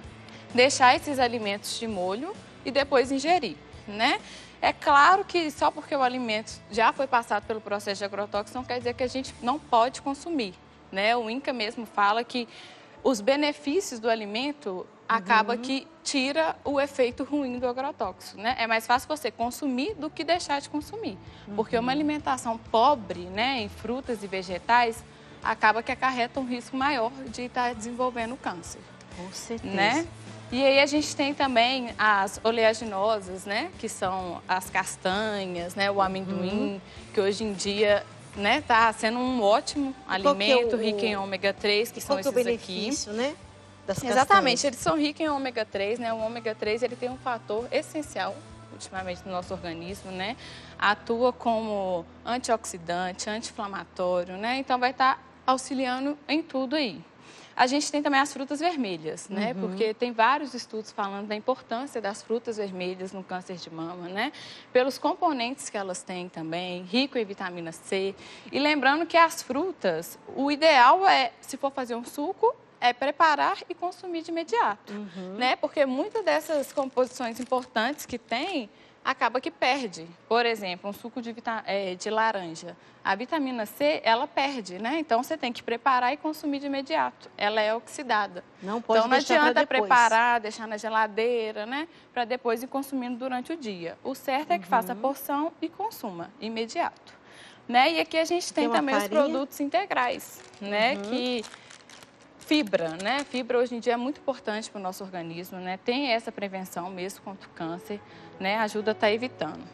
Deixar esses alimentos de molho e depois ingerir, né? É claro que só porque o alimento já foi passado pelo processo de agrotóxico não quer dizer que a gente não pode consumir, né? O INCA mesmo fala que os benefícios do alimento acaba uhum. que tira o efeito ruim do agrotóxico, né? É mais fácil você consumir do que deixar de consumir, uhum. porque uma alimentação pobre, né, em frutas e vegetais acaba que acarreta um risco maior de estar desenvolvendo câncer. Com certeza. Né? E aí a gente tem também as oleaginosas, né? Que são as castanhas, né? O amendoim, uhum. que hoje em dia né, tá sendo um ótimo e alimento, é o... rico em ômega três, que são qual esses que é o benefício, aqui. Né, das Exatamente, eles são ricos em ômega três, né? O ômega três ele tem um fator essencial ultimamente no nosso organismo, né? Atua como antioxidante, anti-inflamatório, né? Então vai estar auxiliando em tudo aí. A gente tem também as frutas vermelhas, né? Uhum. Porque tem vários estudos falando da importância das frutas vermelhas no câncer de mama, né? Pelos componentes que elas têm também, rico em vitamina C. E lembrando que as frutas, o ideal é, se for fazer um suco, é preparar e consumir de imediato, uhum. né? Porque muitas dessas composições importantes que tem, acaba que perde. Por exemplo, um suco de, vita... é, de laranja. A vitamina C, ela perde, né? Então, você tem que preparar e consumir de imediato. Ela é oxidada. Não pode Então, não deixar adianta preparar, deixar na geladeira, né? Para depois ir consumindo durante o dia. O certo é que uhum. faça a porção e consuma imediato. Né? E aqui a gente tem, tem também farinha. Os produtos integrais, né? Uhum. Que... Fibra, né? Fibra hoje em dia é muito importante para o nosso organismo, né? Tem essa prevenção mesmo contra o câncer, né? Ajuda a estar evitando.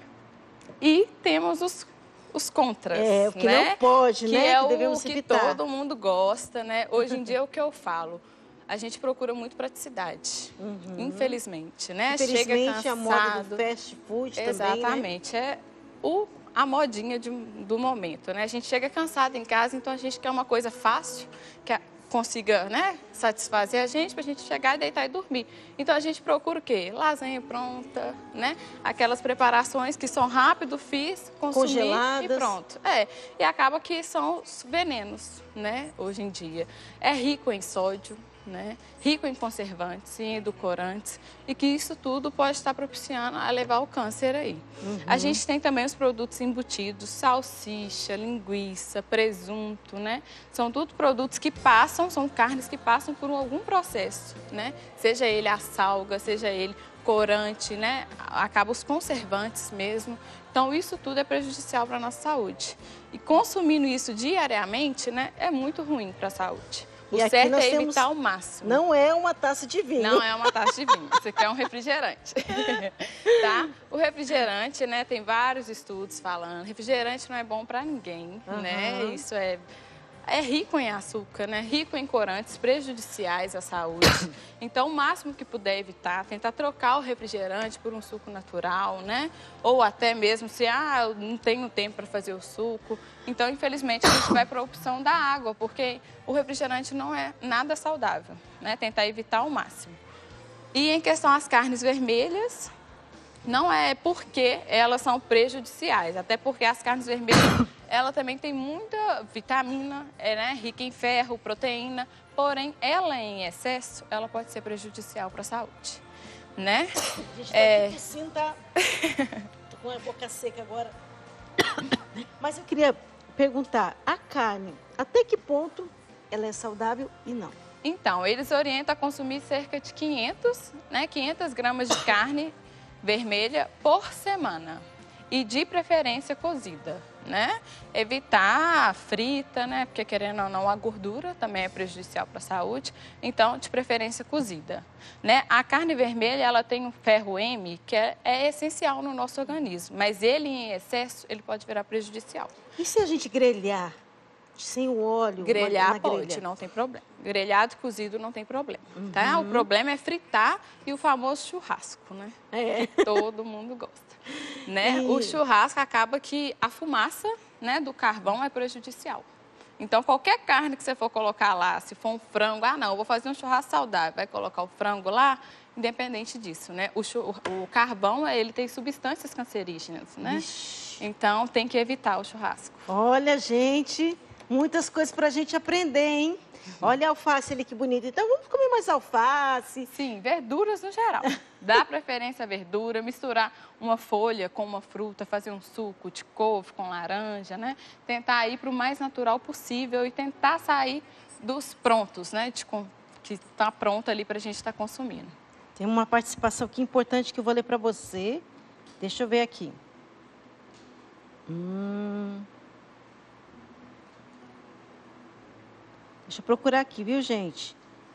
E temos os, os contras, É, o que né? não pode, que né? É que o devemos que evitar. todo mundo gosta, né? Hoje em dia é o que eu falo. A gente procura muito praticidade, uhum. infelizmente, né? Infelizmente, Chega a moda do fast food Exatamente, também, né? é o, a modinha de, do momento, né? A gente chega cansado em casa, então a gente quer uma coisa fácil, que é consiga, né, satisfazer a gente para a gente chegar, deitar e dormir. Então a gente procura o quê? Lasanha pronta, né? Aquelas preparações que são rápido, fiz, consumir Congeladas. E pronto. É, e acaba que são os venenos, né, hoje em dia. É rico em sódio, né? Rico em conservantes, em edulcorantes, e que isso tudo pode estar propiciando a levar o câncer aí. Uhum. A gente tem também os produtos embutidos, salsicha, linguiça, presunto, né? São tudo produtos que passam, são carnes que passam por algum processo, né? Seja ele a salga, seja ele corante, né? Acaba os conservantes mesmo. Então, isso tudo é prejudicial para a nossa saúde. E consumindo isso diariamente, né, é muito ruim para a saúde. O e certo nós é temos... evitar ao máximo. Não é uma taça de vinho. Não é uma taça de vinho. Isso aqui é um refrigerante. Tá? O refrigerante, né, tem vários estudos falando. Refrigerante não é bom para ninguém, uhum. né? Isso é... é rico em açúcar, né? Rico em corantes prejudiciais à saúde. Então, o máximo que puder evitar, tentar trocar o refrigerante por um suco natural, né? Ou até mesmo se, ah, eu não tenho tempo para fazer o suco. Então, infelizmente, a gente vai para a opção da água, porque o refrigerante não é nada saudável, né? Tentar evitar ao máximo. E em questão às carnes vermelhas, não é porque elas são prejudiciais, até porque as carnes vermelhas, ela também tem muita vitamina, é, né, rica em ferro, proteína, porém, ela em excesso, ela pode ser prejudicial para a saúde, né? A gente tá é... aqui tossindo, tá? Tô com a boca seca agora. Mas eu queria perguntar, a carne, até que ponto ela é saudável e não? Então, eles orientam a consumir cerca de quinhentos, né, quinhentas gramas de carne vermelha por semana e de preferência cozida, né? Evitar a frita, né? Porque querendo ou não, a gordura também é prejudicial para a saúde, então de preferência cozida, né? A carne vermelha, ela tem um ferro M que é, é essencial no nosso organismo, mas ele em excesso, ele pode virar prejudicial. E se a gente grelhar sem o óleo? Grelhar na pode, grelha? não tem problema. Grelhado, cozido, não tem problema, Uhum. tá? O problema é fritar e o famoso churrasco, né? É. Todo mundo gosta, né? E... O churrasco acaba que a fumaça, né, do carvão é prejudicial. Então, qualquer carne que você for colocar lá, se for um frango, ah, não, eu vou fazer um churrasco saudável, vai colocar o frango lá, independente disso, né? O, chu... o carvão, ele tem substâncias cancerígenas, né? Ixi. Então, tem que evitar o churrasco. Olha, gente... Muitas coisas para a gente aprender, hein? Olha a alface ali, que bonita. Então, vamos comer mais alface. Sim, verduras no geral. Dá preferência à verdura, misturar uma folha com uma fruta, fazer um suco de couve com laranja, né? Tentar ir para o mais natural possível e tentar sair dos prontos, né? De, que está pronto ali para a gente estar tá consumindo. Tem uma participação aqui importante que eu vou ler para você. Deixa eu ver aqui. Hum... Deixa eu procurar aqui, viu, gente?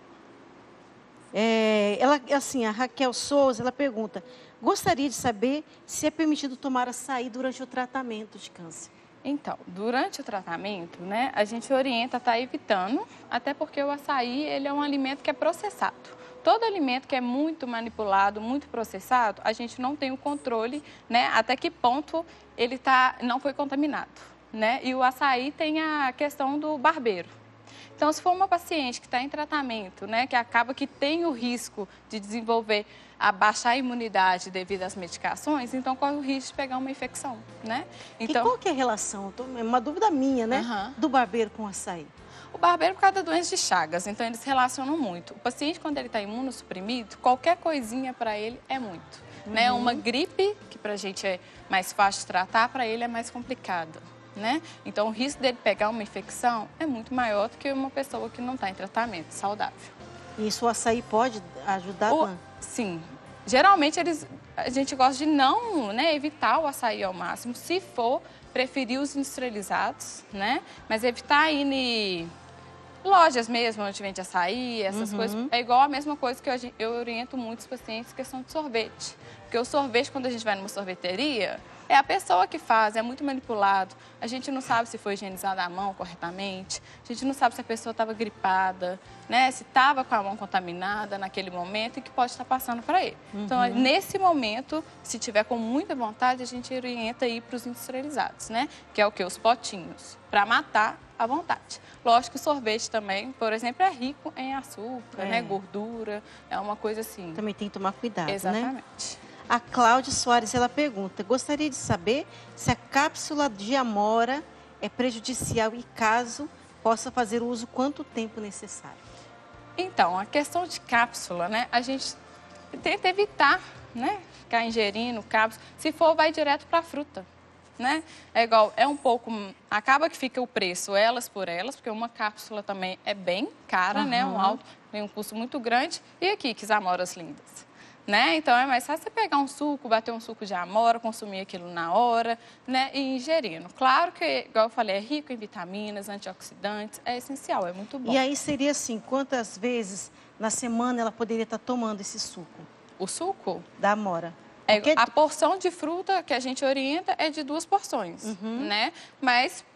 É, ela, assim, a Raquel Souza, ela pergunta, gostaria de saber se é permitido tomar açaí durante o tratamento de câncer. Então, durante o tratamento, né, a gente orienta a estar evitando, até porque o açaí, ele é um alimento que é processado. Todo alimento que é muito manipulado, muito processado, a gente não tem o controle, né, até que ponto ele tá, não foi contaminado, né? E o açaí tem a questão do barbeiro. Então, se for uma paciente que está em tratamento, né, que acaba que tem o risco de desenvolver, a baixar a imunidade devido às medicações, então corre o risco de pegar uma infecção, né? Então, e qual que é a relação? É uma dúvida minha, né? Uhum. Do barbeiro com o açaí. O barbeiro por causa da doença de Chagas, então eles relacionam muito. O paciente, quando ele está imunossuprimido, qualquer coisinha para ele é muito. Uhum. Né? Uma gripe, que para a gente é mais fácil de tratar, para ele é mais complicado. Né? Então, o risco dele pegar uma infecção é muito maior do que uma pessoa que não está em tratamento saudável. E isso o açaí pode ajudar? O, sim. Geralmente, eles, a gente gosta de não, né, evitar o açaí ao máximo. Se for, preferir os industrializados, né? Mas evitar ir em lojas mesmo, onde vende açaí, essas uhum. coisas. É igual a mesma coisa que eu, eu oriento muitos pacientes, questão de sorvete. Porque o sorvete, quando a gente vai numa sorveteria... É a pessoa que faz, é muito manipulado. A gente não sabe se foi higienizada a mão corretamente, a gente não sabe se a pessoa estava gripada, né? Se estava com a mão contaminada naquele momento e que pode estar passando para ele. Uhum. Então, nesse momento, se tiver com muita vontade, a gente orienta a ir para os industrializados, né? Que é o que? Os potinhos, para matar à vontade. Lógico que o sorvete também, por exemplo, é rico em açúcar, é. né? Gordura, é uma coisa assim. Também tem que tomar cuidado, Exatamente. Né? A Cláudia Soares, ela pergunta, gostaria de saber se a cápsula de amora é prejudicial e caso possa fazer uso quanto tempo necessário? Então, a questão de cápsula, né, a gente tenta evitar, né, ficar ingerindo cápsula. Se for, vai direto para a fruta, né? É igual, é um pouco, acaba que fica o preço elas por elas, porque uma cápsula também é bem cara, uhum. né, um alto, tem um custo muito grande. E aqui, que amoras lindas. Né? Então, é mais fácil você pegar um suco, bater um suco de amora, consumir aquilo na hora, né? E ingerindo. Claro que, igual eu falei, é rico em vitaminas, antioxidantes, é essencial, é muito bom. E aí seria assim, quantas vezes na semana ela poderia estar tomando esse suco? O suco? Da amora. É, a porção de fruta que a gente orienta é de duas porções, uhum. né? Mas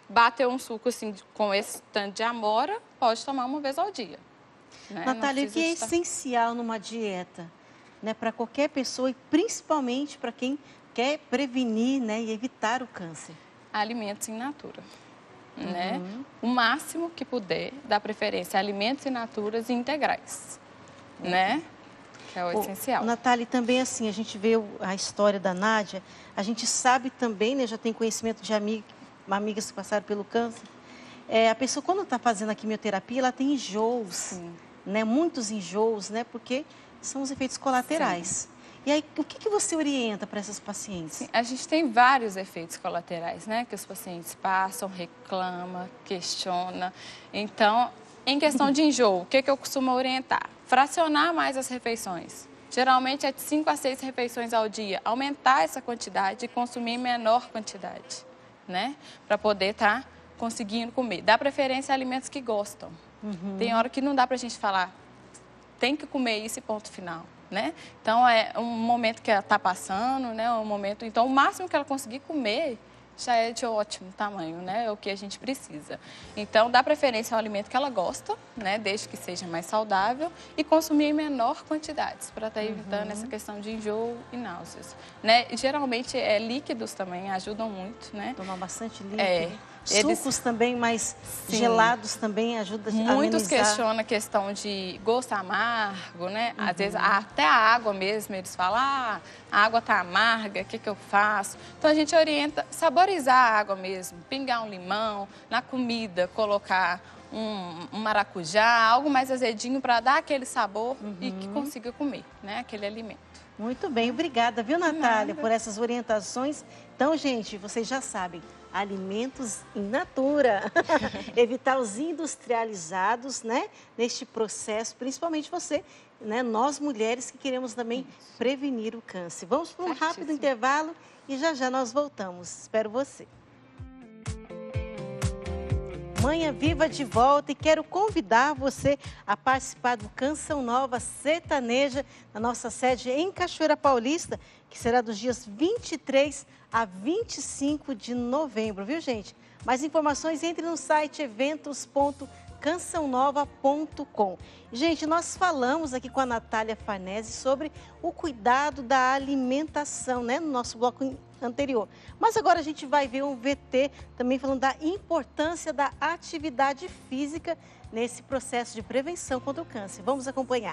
bater um suco assim com esse tanto de amora, pode tomar uma vez ao dia. Né? Natália, o que é estar... essencial numa dieta, né, para qualquer pessoa e principalmente para quem quer prevenir, né, e evitar o câncer? Alimentos in natura. Uhum. Né? O máximo que puder, dá preferência a alimentos in naturas e integrais. Uhum. Né? Que é o, o essencial. Natália, também assim, a gente vê a história da Nádia, a gente sabe também, né, já tem conhecimento de amiga, amigas que passaram pelo câncer, é, a pessoa quando está fazendo a quimioterapia, ela tem enjoos, Sim. né, muitos enjoos, né, porque são os efeitos colaterais. Sim. E aí, o que, que você orienta para essas pacientes? Sim, a gente tem vários efeitos colaterais, né, que os pacientes passam, reclamam, questionam. Então, em questão de enjoo, o que, que eu costumo orientar? Fracionar mais as refeições. Geralmente é de cinco a seis refeições ao dia. Aumentar essa quantidade e consumir em menor quantidade, né? Para poder estar tá conseguindo comer. Dá preferência a alimentos que gostam. Uhum. Tem hora que não dá para a gente falar, tem que comer isso e ponto final, né? Então é um momento que ela está passando, né? Um momento, então o máximo que ela conseguir comer já é de ótimo tamanho, né? É o que a gente precisa. Então, dá preferência ao alimento que ela gosta, né? Desde que seja mais saudável e consumir em menor quantidades, para estar tá evitando uhum. essa questão de enjoo e náuseas, né? E, geralmente, é, líquidos também ajudam muito, né? Tomar bastante líquido. É. Sucos eles... também mais Sim. gelados também ajudam a amenizar. Muitos questionam a questão de gosto amargo, né? Uhum. Às vezes, até a água mesmo, eles falam, ah, a água tá amarga, o que, que eu faço? Então, a gente orienta saborizar a água mesmo, pingar um limão, na comida, colocar um, um maracujá, algo mais azedinho para dar aquele sabor uhum. e que consiga comer, né? Aquele alimento. Muito bem, obrigada, viu, Natália, por essas orientações. Então, gente, vocês já sabem, alimentos in natura, evitar os industrializados, né, neste processo, principalmente você, né, nós mulheres que queremos também Isso. prevenir o câncer. Vamos para um Certíssimo. rápido intervalo e já já nós voltamos. Espero você. Manhã Viva de volta e quero convidar você a participar do Canção Nova Sertaneja na nossa sede em Cachoeira Paulista, que será dos dias vinte e três a vinte e cinco de novembro, viu, gente? Mais informações, entre no site eventos ponto canção nova ponto com. Gente, nós falamos aqui com a Natália Farnese sobre o cuidado da alimentação, né, no nosso bloco anterior. Mas agora a gente vai ver um V T também falando da importância da atividade física nesse processo de prevenção contra o câncer. Vamos acompanhar.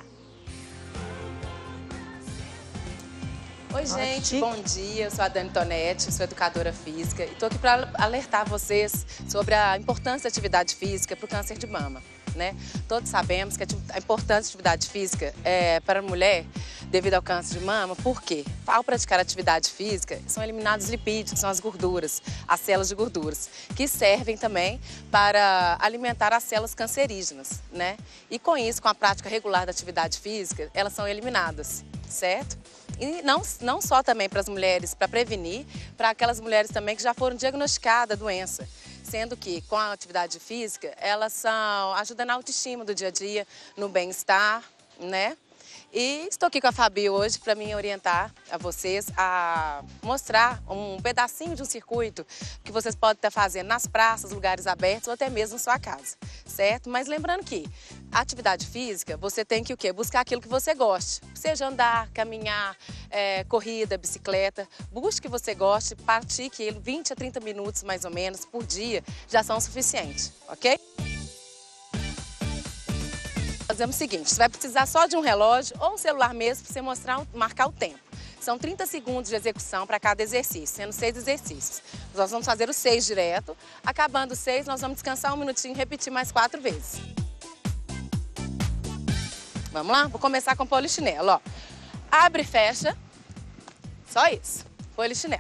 Oi, gente, bom dia. Eu sou a Dani Tonetti, sou educadora física e estou aqui para alertar vocês sobre a importância da atividade física para o câncer de mama, né? Todos sabemos que a importância da atividade física é, para a mulher devido ao câncer de mama, por quê? Ao praticar atividade física, são eliminados lipídios, que são as gorduras, as células de gorduras, que servem também para alimentar as células cancerígenas, né? E com isso, com a prática regular da atividade física, elas são eliminadas, certo? E não, não só também para as mulheres, para prevenir, para aquelas mulheres também que já foram diagnosticadas a doença. Sendo que, com a atividade física, elas são, ajudam na autoestima do dia a dia, no bem-estar, né? E estou aqui com a Fabi hoje para me orientar a vocês a mostrar um pedacinho de um circuito que vocês podem estar fazendo nas praças, lugares abertos ou até mesmo em sua casa, certo? Mas lembrando que a atividade física, você tem que o quê? Buscar aquilo que você goste, seja andar, caminhar, é, corrida, bicicleta, busque o que você goste, pratique ele vinte a trinta minutos mais ou menos por dia, já são suficientes, ok? Fazemos o seguinte, você vai precisar só de um relógio ou um celular mesmo para você mostrar, marcar o tempo. São trinta segundos de execução para cada exercício, sendo seis exercícios. Nós vamos fazer os seis direto. Acabando os seis, nós vamos descansar um minutinho e repetir mais quatro vezes. Vamos lá? Vou começar com polichinelo, ó. Abre e fecha. Só isso. Polichinelo.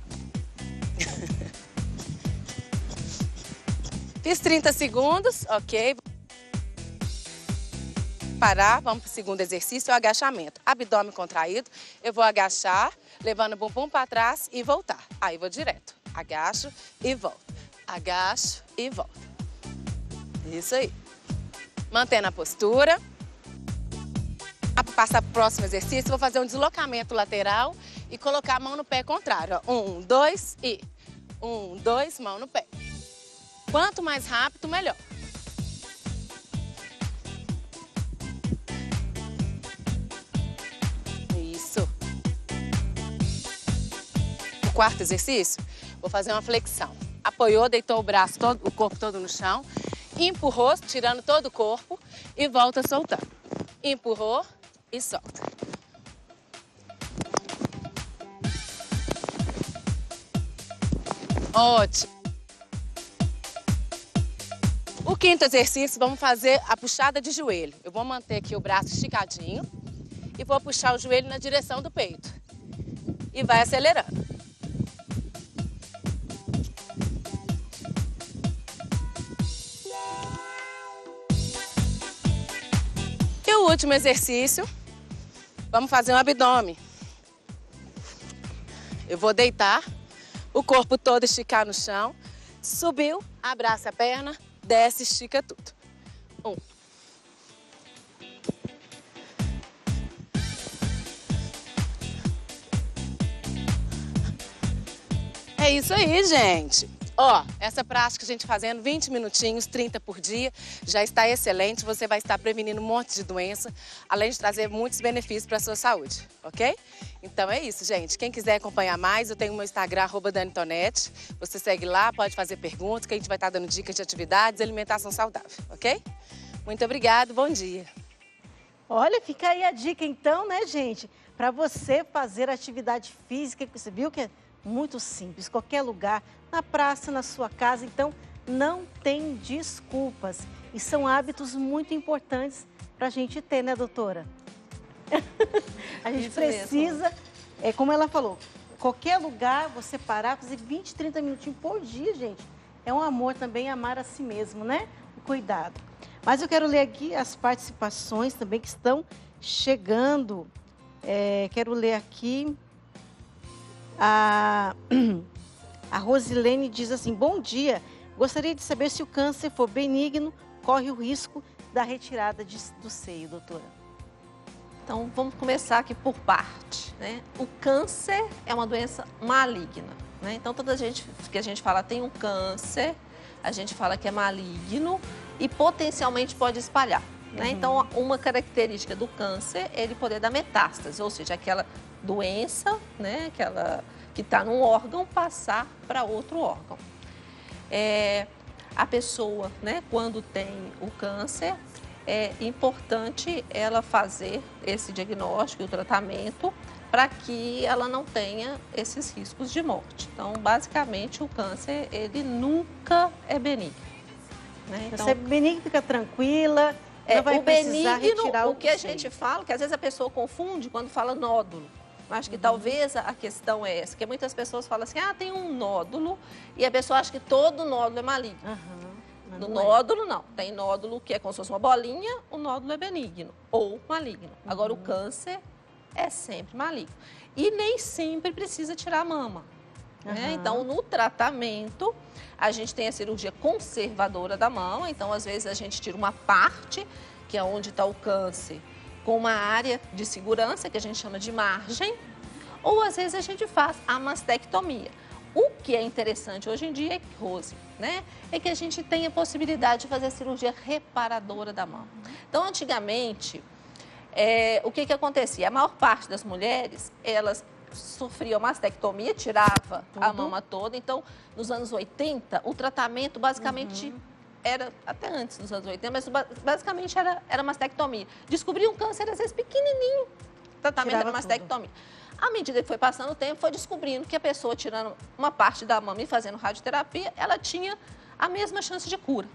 Fiz trinta segundos, ok. Parar, vamos para o segundo exercício, é o agachamento. Abdômen contraído, eu vou agachar, levando o bumbum para trás e voltar. Aí vou direto, agacho e volto, agacho e volto. Isso aí. Mantendo a postura. Para passar para o próximo exercício, vou fazer um deslocamento lateral e colocar a mão no pé contrário. Ó. Um, dois e... Um, dois, mão no pé. Quanto mais rápido, melhor. Isso. O quarto exercício, vou fazer uma flexão. Apoiou, deitou o braço, todo, o corpo todo no chão. Empurrou, tirando todo o corpo e volta soltando. Empurrou e solta. Ótimo. O quinto exercício, vamos fazer a puxada de joelho. Eu vou manter aqui o braço esticadinho e vou puxar o joelho na direção do peito. E vai acelerando. E o último exercício, vamos fazer um abdômen. Eu vou deitar, o corpo todo esticar no chão, subiu, abraça a perna, desce, estica tudo. Um. É isso aí, gente. Ó, essa prática a gente fazendo vinte minutinhos, trinta por dia, já está excelente. Você vai estar prevenindo um monte de doença, além de trazer muitos benefícios para a sua saúde, ok? Então é isso, gente. Quem quiser acompanhar mais, eu tenho o meu Instagram, arroba Dani Tonetti. Você segue lá, pode fazer perguntas, que a gente vai estar dando dicas de atividades e alimentação saudável, ok? Muito obrigada, bom dia. Olha, fica aí a dica então, né, gente? Para você fazer atividade física, você viu que é muito simples, qualquer lugar, na praça, na sua casa, então não tem desculpas. E são hábitos muito importantes para a gente ter, né, doutora? A gente Isso precisa, é, como ela falou, qualquer lugar você parar, fazer vinte, trinta minutinhos por dia, gente. É um amor também, amar a si mesmo, né? O cuidado. Mas eu quero ler aqui as participações também que estão chegando. É, quero ler aqui. A, a Rosilene diz assim, bom dia, gostaria de saber se o câncer for benigno, corre o risco da retirada de, do seio, doutora. Então, vamos começar aqui por parte, né? O câncer é uma doença maligna, né? Então, toda gente que a gente fala tem um câncer, a gente fala que é maligno e potencialmente pode espalhar, né? Uhum. Então, uma característica do câncer é ele poder dar metástase, ou seja, aquela doença, né, aquela que está num órgão, passar para outro órgão. É, a pessoa, né, quando tem o câncer, é importante ela fazer esse diagnóstico e o tratamento para que ela não tenha esses riscos de morte. Então, basicamente, o câncer, ele nunca é benigno, né? Então, você é benigno, fica tranquila, é, não vai o precisar benigno, retirar o o que a seio. gente fala, que às vezes a pessoa confunde quando fala nódulo. Acho que uhum. talvez a questão é essa, que muitas pessoas falam assim, ah, tem um nódulo, e a pessoa acha que todo nódulo é maligno. Uhum. No nódulo, é. não. Tem nódulo que é como se fosse uma bolinha, o nódulo é benigno ou maligno. Uhum. Agora, o câncer é sempre maligno. E nem sempre precisa tirar a mama. Uhum. Né? Então, no tratamento, a gente tem a cirurgia conservadora da mama. Então, às vezes, a gente tira uma parte, que é onde está o câncer, com uma área de segurança, que a gente chama de margem, ou às vezes a gente faz a mastectomia. O que é interessante hoje em dia, Rose, né, é que a gente tem a possibilidade de fazer a cirurgia reparadora da mama. Então, antigamente, é, o que que acontecia? A maior parte das mulheres, elas sofriam mastectomia, tirava Tudo. a mama toda. Então, nos anos oitenta, o tratamento basicamente... Uhum. Era até antes dos anos oitenta, mas basicamente era, era mastectomia. Descobriu um câncer, às vezes, pequenininho, tratamento Tirava era mastectomia. Tudo. À medida que foi passando o tempo, foi descobrindo que a pessoa, tirando uma parte da mama e fazendo radioterapia, ela tinha a mesma chance de cura,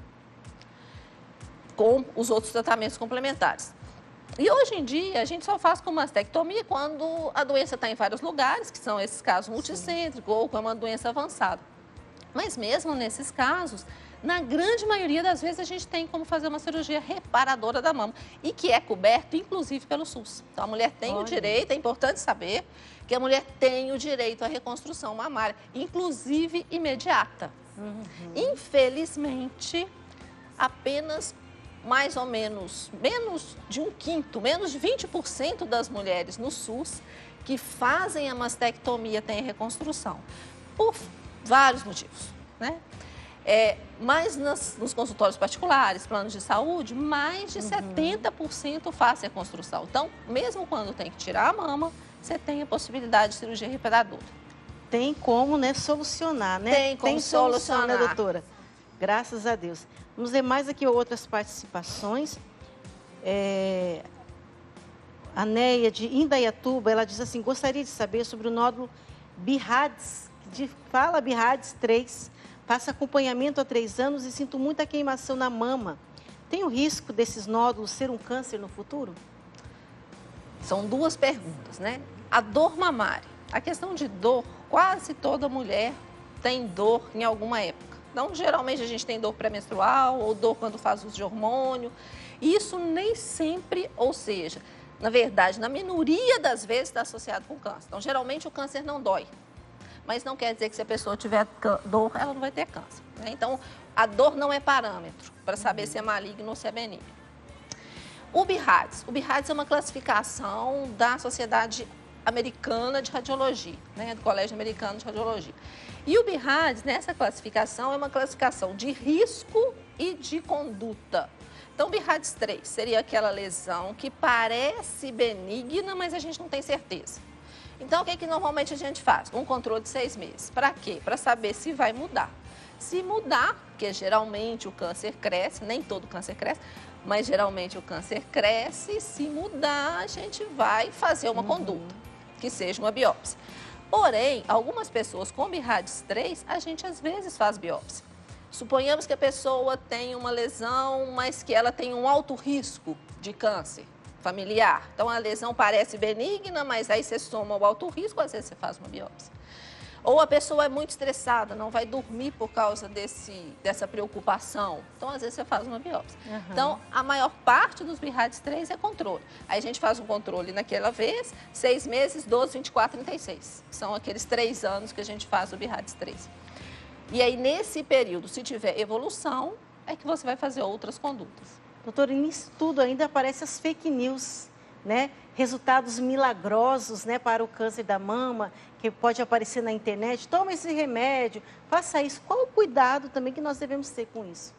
com os outros tratamentos complementares. E hoje em dia, a gente só faz com mastectomia quando a doença está em vários lugares, que são esses casos multicêntricos, ou com uma doença avançada. Mas mesmo nesses casos, na grande maioria das vezes, a gente tem como fazer uma cirurgia reparadora da mama e que é coberto, inclusive, pelo SUS. Então, a mulher tem Olha. o direito, é importante saber que a mulher tem o direito à reconstrução mamária, inclusive imediata. Uhum. Infelizmente, apenas mais ou menos, menos de um quinto, menos de vinte por cento das mulheres no SUS que fazem a mastectomia têm reconstrução, por vários motivos, né? É, mas nas, nos consultórios particulares, planos de saúde, mais de uhum. setenta por cento faz reconstrução. Então, mesmo quando tem que tirar a mama, você tem a possibilidade de cirurgia reparadora. Tem como, né, solucionar, né? Tem como tem solucionar, né, doutora? Graças a Deus. Vamos ver mais aqui outras participações. É... A Neia de Indaiatuba, ela diz assim, gostaria de saber sobre o nódulo BIRADS, de fala BIRADS três, faço acompanhamento há três anos e sinto muita queimação na mama. Tem o risco desses nódulos ser um câncer no futuro? São duas perguntas, né? A dor mamária. A questão de dor, quase toda mulher tem dor em alguma época. Então, geralmente a gente tem dor pré-menstrual ou dor quando faz uso de hormônio. Isso nem sempre, ou seja, na verdade, na minoria das vezes está associado com câncer. Então, geralmente o câncer não dói. Mas não quer dizer que se a pessoa tiver dor, ela não vai ter câncer. Né? Então, a dor não é parâmetro para saber se é maligno ou se é benigno. O BIRADS. O BIRADS é uma classificação da Sociedade Americana de Radiologia, né? Do Colégio Americano de Radiologia. E o BIRADS, nessa classificação, é uma classificação de risco e de conduta. Então, o BIRADS três seria aquela lesão que parece benigna, mas a gente não tem certeza. Então, o que, que normalmente a gente faz? Um controle de seis meses. Para quê? Para saber se vai mudar. Se mudar, porque geralmente o câncer cresce, nem todo câncer cresce, mas geralmente o câncer cresce, se mudar, a gente vai fazer uma uhum. conduta, que seja uma biópsia. Porém, algumas pessoas com BIRADS três, a gente às vezes faz biópsia. Suponhamos que a pessoa tem uma lesão, mas que ela tem um alto risco de câncer familiar. Então, a lesão parece benigna, mas aí você soma o alto risco, às vezes você faz uma biópsia. Ou a pessoa é muito estressada, não vai dormir por causa desse, dessa preocupação. Então, às vezes você faz uma biópsia. Uhum. Então, a maior parte dos BIRADS três é controle. Aí a gente faz um controle naquela vez, seis meses, doze, vinte e quatro, trinta e seis. São aqueles três anos que a gente faz o BIRADS três. E aí, nesse período, se tiver evolução, é que você vai fazer outras condutas. Doutora, nisso tudo ainda aparecem as fake news, né? Resultados milagrosos, né, para o câncer da mama, que pode aparecer na internet. Toma esse remédio, faça isso. Qual o cuidado também que nós devemos ter com isso?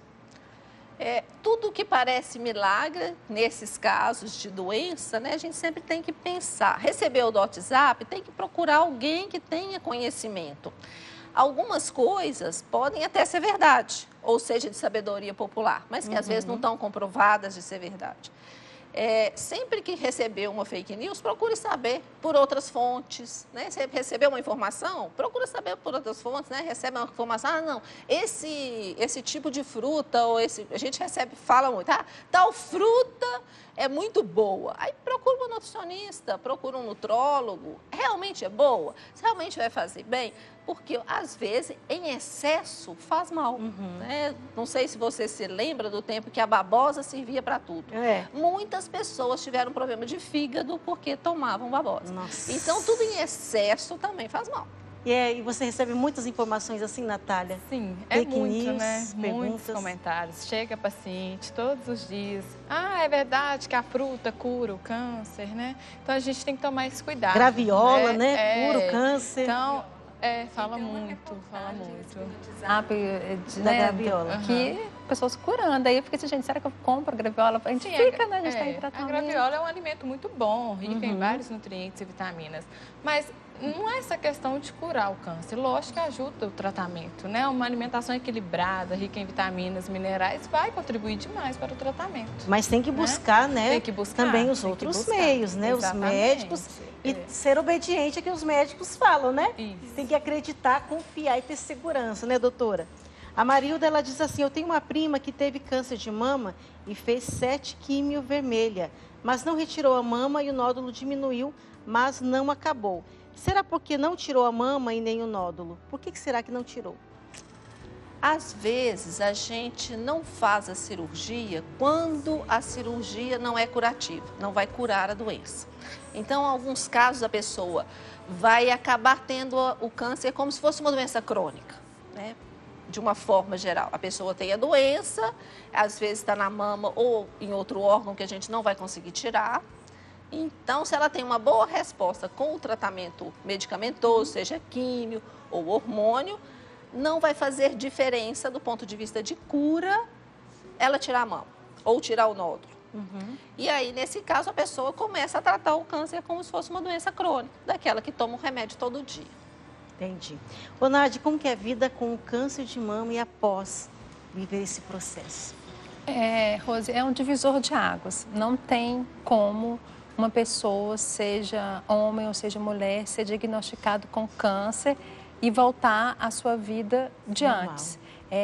É, tudo que parece milagre, nesses casos de doença, né, a gente sempre tem que pensar. Recebeu do WhatsApp, tem que procurar alguém que tenha conhecimento. Algumas coisas podem até ser verdade, ou seja, de sabedoria popular, mas que uhum. às vezes não estão comprovadas de ser verdade. É, sempre que receber uma fake news, procure saber por outras fontes, né? Você recebeu uma informação, procura saber por outras fontes, né? Recebe uma informação, ah, não, esse, esse tipo de fruta, ou esse, a gente recebe, fala muito, ah, tal fruta é muito boa. Aí procura um nutricionista, procura um nutrólogo, realmente é boa? Você realmente vai fazer bem? Porque, às vezes, em excesso, faz mal. Uhum. Né? Não sei se você se lembra do tempo que a babosa servia para tudo. É. Muitas pessoas tiveram problema de fígado porque tomavam babosa. Nossa. Então, tudo em excesso também faz mal. E, é, e você recebe muitas informações assim, Natália? Sim, é Fake muito, news, né? Perguntas. Muitos comentários. Chega paciente todos os dias. Ah, é verdade que a fruta cura o câncer, né? Então, a gente tem que tomar esse cuidado. Graviola, né? né? Cura é. o câncer. Então, é, fala muito, fala muito. WhatsApp, da né, graviola. Que uhum. pessoas curando. Aí eu fico assim, gente, será que eu compro graviola? A gente Sim, fica, a, né? A gente é, tá em tratamento. A graviola é um alimento muito bom, rico uhum. em vários nutrientes e vitaminas. Mas não é essa questão de curar o câncer. Lógico que ajuda o tratamento, né? Uma alimentação equilibrada, rica em vitaminas, minerais, vai contribuir demais para o tratamento. Mas tem que buscar, né? né? Tem que buscar. Também os outros meios, né? Exatamente. Os médicos. E é. ser obediente ao que os médicos falam, né? Isso. Tem que acreditar, confiar e ter segurança, né, doutora? A Marilda, ela diz assim, eu tenho uma prima que teve câncer de mama e fez sete químio vermelha, mas não retirou a mama e o nódulo diminuiu, mas não acabou. Será porque não tirou a mama e nem o nódulo? Por que, que será que não tirou? Às vezes, a gente não faz a cirurgia quando a cirurgia não é curativa, não vai curar a doença. Então, em alguns casos, a pessoa vai acabar tendo o câncer como se fosse uma doença crônica, né? De uma forma geral. A pessoa tem a doença, às vezes está na mama ou em outro órgão que a gente não vai conseguir tirar. Então, se ela tem uma boa resposta com o tratamento medicamentoso, seja químio ou hormônio, não vai fazer diferença do ponto de vista de cura ela tirar a mama ou tirar o nódulo. Uhum. E aí, nesse caso, a pessoa começa a tratar o câncer como se fosse uma doença crônica, daquela que toma o remédio todo dia. Entendi. Ô, Nádia, como que é a vida com o câncer de mama e após viver esse processo? É, Rose, é um divisor de águas. Não tem como uma pessoa, seja homem ou seja mulher, ser diagnosticado com câncer e voltar à sua vida de Normal. antes.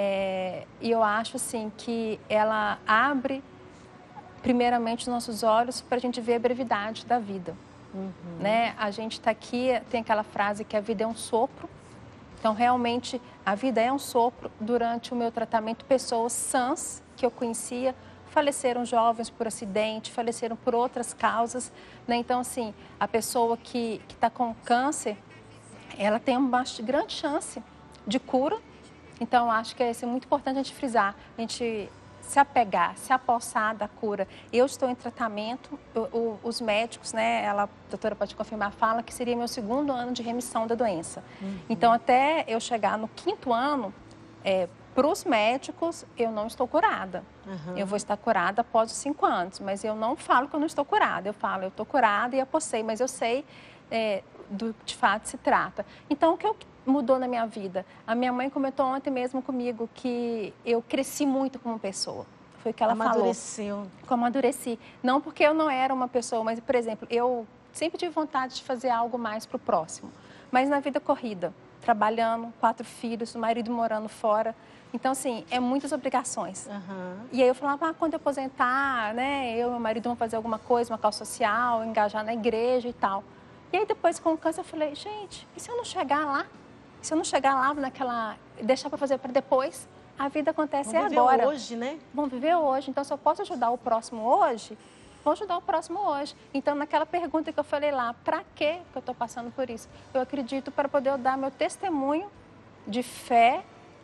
É, e eu acho assim que ela abre primeiramente os nossos olhos para a gente ver a brevidade da vida. Uhum. Né? A gente está aqui, tem aquela frase que a vida é um sopro. Então, realmente, a vida é um sopro. Durante o meu tratamento, pessoas sãs que eu conhecia faleceram jovens por acidente, faleceram por outras causas. Né? Então, assim, a pessoa que está com câncer, ela tem uma grande chance de cura. Então, acho que é muito importante a gente frisar, a gente se apegar, se apossar da cura. Eu estou em tratamento, o, o, os médicos, né, ela, a doutora pode confirmar, fala que seria meu segundo ano de remissão da doença. Uhum. Então, até eu chegar no quinto ano, é, para os médicos, eu não estou curada. Uhum. Eu vou estar curada após os cinco anos, mas eu não falo que eu não estou curada. Eu falo, eu estou curada e apossei, mas eu sei é, do que de fato se trata. Então, o que eu mudou na minha vida? A minha mãe comentou ontem mesmo comigo que eu cresci muito como pessoa. Foi o que ela Amadureceu. falou. Que eu amadureci. Não porque eu não era uma pessoa, mas, por exemplo, eu sempre tive vontade de fazer algo mais para o próximo. Mas na vida corrida, trabalhando, quatro filhos, o marido morando fora. Então, assim, é muitas obrigações. Uhum. E aí eu falava, ah, quando eu aposentar, né, eu e meu marido vamos fazer alguma coisa, uma causa social, engajar na igreja e tal. E aí depois, com o câncer, eu falei, gente, e se eu não chegar lá? Se eu não chegar lá naquela... deixar para fazer para depois, a vida acontece Vamos agora. viver hoje, né? Vamos viver hoje. Então, se eu posso ajudar o próximo hoje, vou ajudar o próximo hoje. Então, naquela pergunta que eu falei lá, para que eu estou passando por isso? Eu acredito para poder eu dar meu testemunho de fé,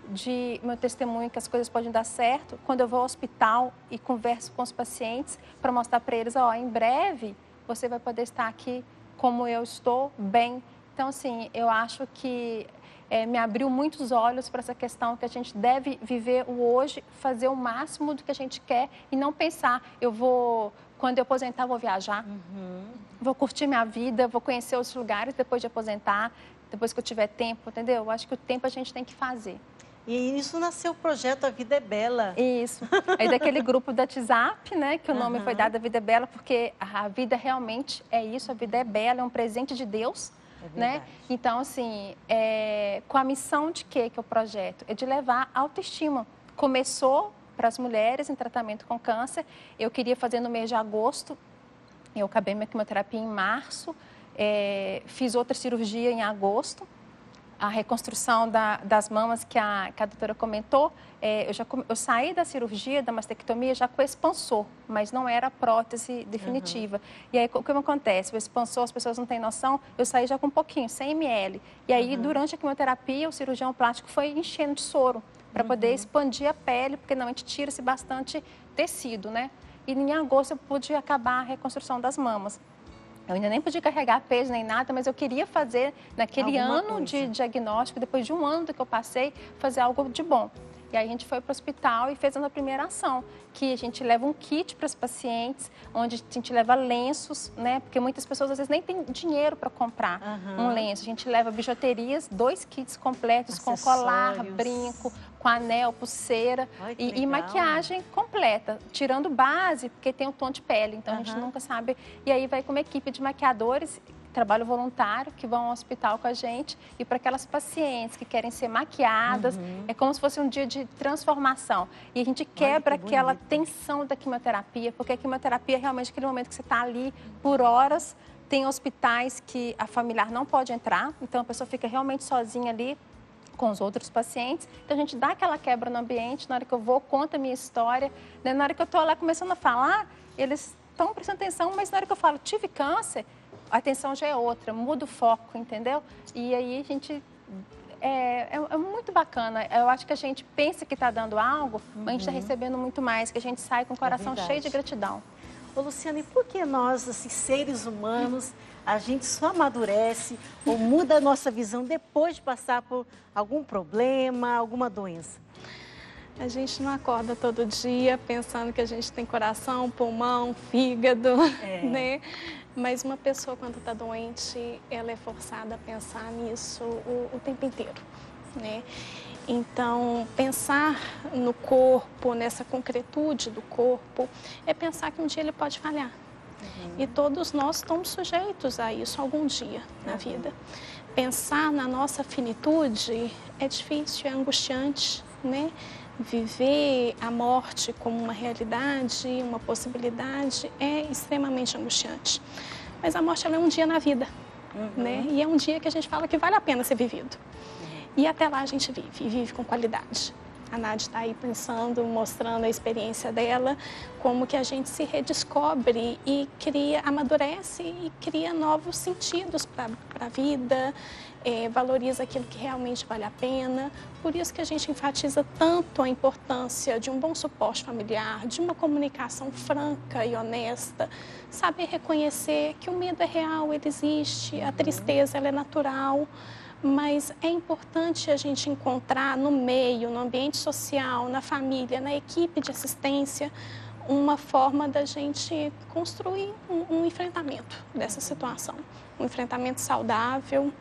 de meu testemunho que as coisas podem dar certo, quando eu vou ao hospital e converso com os pacientes, para mostrar para eles, ó, em breve você vai poder estar aqui como eu estou, bem. Então, assim, eu acho que é, me abriu muitos olhos para essa questão que a gente deve viver o hoje, fazer o máximo do que a gente quer e não pensar, eu vou, quando eu aposentar, vou viajar, uhum. vou curtir minha vida, vou conhecer outros lugares depois de aposentar, depois que eu tiver tempo, entendeu? Eu acho que o tempo a gente tem que fazer. E isso nasceu o projeto A Vida é Bela. Isso. Aí daquele grupo do WhatsApp, né, que o nome uhum. foi dado A Vida é Bela, porque a vida realmente é isso, a vida é bela, é um presente de Deus, é né? Então, assim, é, com a missão de quê que é o projeto? É de levar autoestima. Começou para as mulheres em tratamento com câncer, eu queria fazer no mês de agosto, eu acabei minha quimioterapia em março, é, fiz outra cirurgia em agosto, a reconstrução da, das mamas que a, que a doutora comentou, é, eu, já, eu saí da cirurgia, da mastectomia, já com expansor, mas não era a prótese definitiva. Uhum. E aí, o que acontece? O expansor, as pessoas não têm noção, eu saí já com um pouquinho, cem mililitros. E aí, uhum. durante a quimioterapia, o cirurgião plástico foi enchendo de soro, para uhum. poder expandir a pele, porque não, a gente tira-se bastante tecido, né? E em agosto eu pude acabar a reconstrução das mamas. Eu ainda nem podia carregar peso nem nada, mas eu queria fazer, naquele Alguma ano coisa. de diagnóstico, depois de um ano do que eu passei, fazer algo de bom. E aí a gente foi para o hospital e fez uma primeira ação, que a gente leva um kit para os pacientes, onde a gente leva lenços, né? Porque muitas pessoas às vezes nem têm dinheiro para comprar uhum. um lenço. A gente leva bijuterias, dois kits completos com colar, brinco, com anel, pulseira Ai, e, e maquiagem completa, tirando base, porque tem o tom de pele, então uhum. a gente nunca sabe. E aí vai com uma equipe de maquiadores, trabalho voluntário, que vão ao hospital com a gente, e para aquelas pacientes que querem ser maquiadas, uhum. é como se fosse um dia de transformação. E a gente quebra que aquela tensão da quimioterapia, porque a quimioterapia é realmente aquele momento que você está ali por horas. Tem hospitais que a familiar não pode entrar, então a pessoa fica realmente sozinha ali com os outros pacientes. Então a gente dá aquela quebra no ambiente, na hora que eu vou, conta a minha história, né? Na hora que eu estou lá começando a falar, eles estão prestando atenção, mas na hora que eu falo, tive câncer, a atenção já é outra, muda o foco, entendeu? E aí a gente... É, é, é muito bacana. Eu acho que a gente pensa que está dando algo, uhum. mas a gente está recebendo muito mais, que a gente sai com o coração é cheio de gratidão. Ô, Luciana, e por que nós, assim, seres humanos, a gente só amadurece ou muda a nossa visão depois de passar por algum problema, alguma doença? A gente não acorda todo dia pensando que a gente tem coração, pulmão, fígado, é. né? Mas uma pessoa, quando está doente, ela é forçada a pensar nisso o, o tempo inteiro, né? Então, pensar no corpo, nessa concretude do corpo, é pensar que um dia ele pode falhar. Uhum. E todos nós estamos sujeitos a isso algum dia na uhum. vida. Pensar na nossa finitude é difícil, é angustiante, né? Viver a morte como uma realidade, uma possibilidade, é extremamente angustiante. Mas a morte ela é um dia na vida, uhum. né? E é um dia que a gente fala que vale a pena ser vivido. E até lá a gente vive, e vive com qualidade. A Nádia está aí pensando, mostrando a experiência dela, como que a gente se redescobre e cria, amadurece e cria novos sentidos para a vida, é, valoriza aquilo que realmente vale a pena. Por isso que a gente enfatiza tanto a importância de um bom suporte familiar, de uma comunicação franca e honesta, saber reconhecer que o medo é real, ele existe, a tristeza ela é natural. Mas é importante a gente encontrar no meio, no ambiente social, na família, na equipe de assistência, uma forma da gente construir um, um enfrentamento dessa situação. Um enfrentamento saudável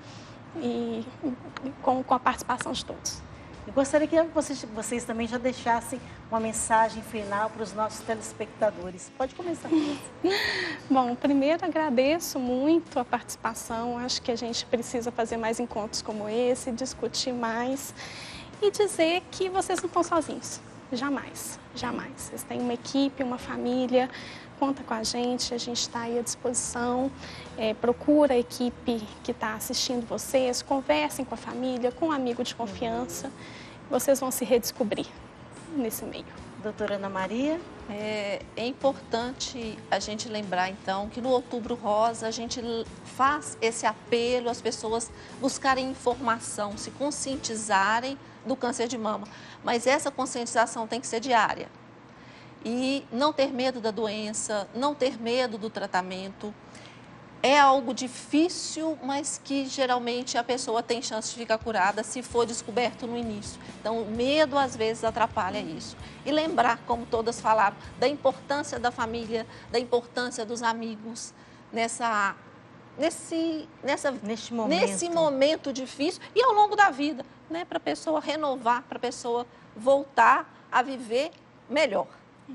e com, com a participação de todos. Eu gostaria que vocês, vocês também já deixassem uma mensagem final para os nossos telespectadores. Pode começar com isso. Bom, primeiro agradeço muito a participação. Acho que a gente precisa fazer mais encontros como esse, discutir mais e dizer que vocês não estão sozinhos. Jamais, jamais. Vocês têm uma equipe, uma família, conta com a gente, a gente está aí à disposição. É, procura a equipe que está assistindo vocês, conversem com a família, com um amigo de confiança. Vocês vão se redescobrir nesse meio. Doutora Ana Maria? É, é importante a gente lembrar, então, que no Outubro Rosa a gente faz esse apelo às pessoas buscarem informação, se conscientizarem do câncer de mama. Mas essa conscientização tem que ser diária. E não ter medo da doença, não ter medo do tratamento. É algo difícil, mas que geralmente a pessoa tem chance de ficar curada se for descoberto no início. Então, o medo às vezes atrapalha isso. E lembrar, como todas falaram, da importância da família, da importância dos amigos nessa, nesse, nessa, nesse, momento. nesse momento difícil e ao longo da vida, né, para a pessoa renovar, para a pessoa voltar a viver melhor.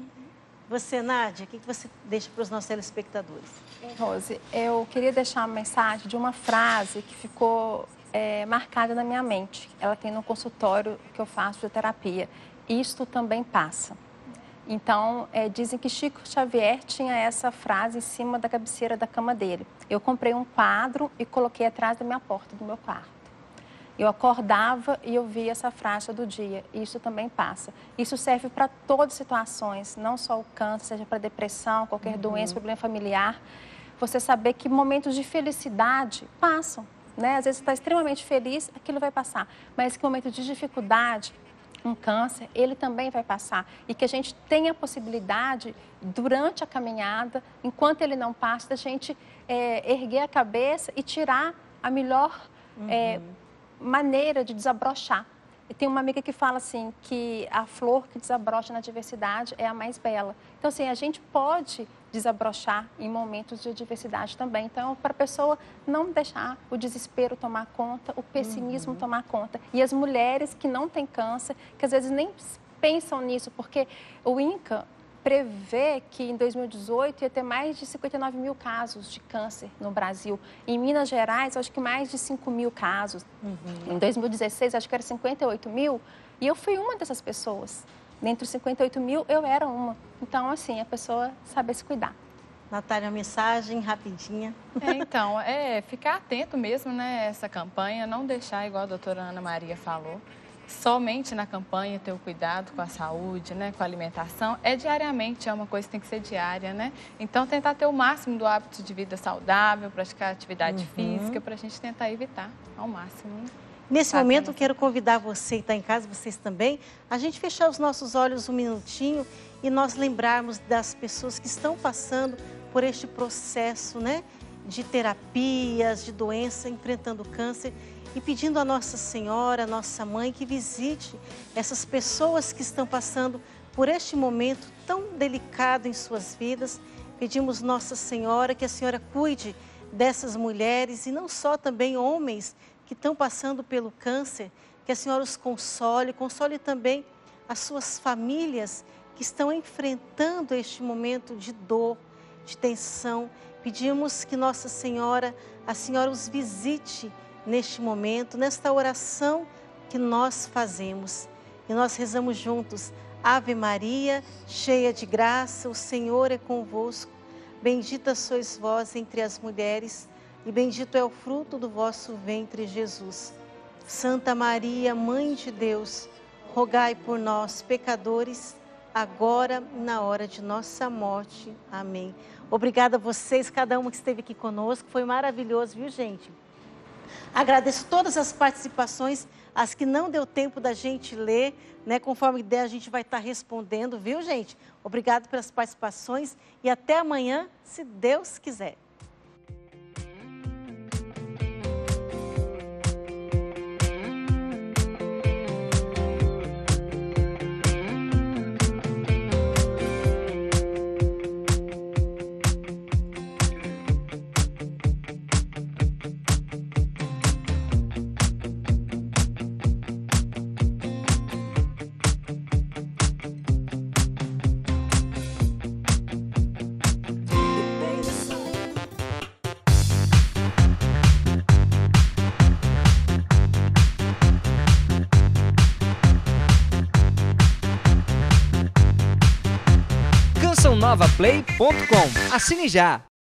Você, Nádia, o que você deixa para os nossos telespectadores? Rose, eu queria deixar uma mensagem de uma frase que ficou é, marcada na minha mente. Ela tem no consultório que eu faço de terapia. Isto também passa. Então, é, dizem que Chico Xavier tinha essa frase em cima da cabeceira da cama dele. Eu comprei um quadro e coloquei atrás da minha porta do meu quarto. Eu acordava e eu via essa frase do dia. Isso também passa. Isso serve para todas as situações, não só o câncer, seja para depressão, qualquer uhum. doença, problema familiar. Você saber que momentos de felicidade passam, né? Às vezes você está extremamente feliz, aquilo vai passar. Mas que momento de dificuldade, um câncer, ele também vai passar. E que a gente tenha a possibilidade, durante a caminhada, enquanto ele não passa, da gente é, erguer a cabeça e tirar a melhor uhum. é, maneira de desabrochar. E tem uma amiga que fala assim, que a flor que desabrocha na adversidade é a mais bela. Então, assim, a gente pode desabrochar em momentos de adversidade também. Então, para a pessoa não deixar o desespero tomar conta, o pessimismo uhum. tomar conta. E as mulheres que não têm câncer, que às vezes nem pensam nisso, porque o INCA prevê que em dois mil e dezoito ia ter mais de cinquenta e nove mil casos de câncer no Brasil. Em Minas Gerais, acho que mais de cinco mil casos. Uhum. Em dois mil e dezesseis, acho que era cinquenta e oito mil. E eu fui uma dessas pessoas. Dentre os cinquenta e oito mil, eu era uma. Então, assim, a pessoa saber se cuidar. Natália, uma mensagem rapidinha. É, então, é ficar atento mesmo, né, essa campanha, não deixar, igual a doutora Ana Maria falou, somente na campanha ter o cuidado com a saúde, né, com a alimentação, é diariamente, é uma coisa que tem que ser diária, né? Então, tentar ter o máximo do hábito de vida saudável, praticar atividade uhum. física, para a gente tentar evitar ao máximo. Né? Nesse Bacana. momento, eu quero convidar você que está em casa, vocês também, a gente fechar os nossos olhos um minutinho e nós lembrarmos das pessoas que estão passando por este processo, né, de terapias, de doença, enfrentando câncer e pedindo a Nossa Senhora, a Nossa Mãe, que visite essas pessoas que estão passando por este momento tão delicado em suas vidas. Pedimos Nossa Senhora que a Senhora cuide dessas mulheres e não só também homens que estão passando pelo câncer, que a Senhora os console, console também as suas famílias que estão enfrentando este momento de dor, de tensão. Pedimos que Nossa Senhora, a Senhora os visite neste momento, nesta oração que nós fazemos. E nós rezamos juntos. Ave Maria, cheia de graça, o Senhor é convosco. Bendita sois vós entre as mulheres, e bendito é o fruto do vosso ventre, Jesus. Santa Maria, Mãe de Deus, rogai por nós, pecadores, agora e na hora de nossa morte. Amém. Obrigada a vocês, cada uma que esteve aqui conosco. Foi maravilhoso, viu, gente? Agradeço todas as participações, as que não deu tempo da gente ler, né? Conforme der, a gente vai estar respondendo, viu, gente? Obrigado pelas participações e até amanhã, se Deus quiser. canção nova play ponto com. Assine já!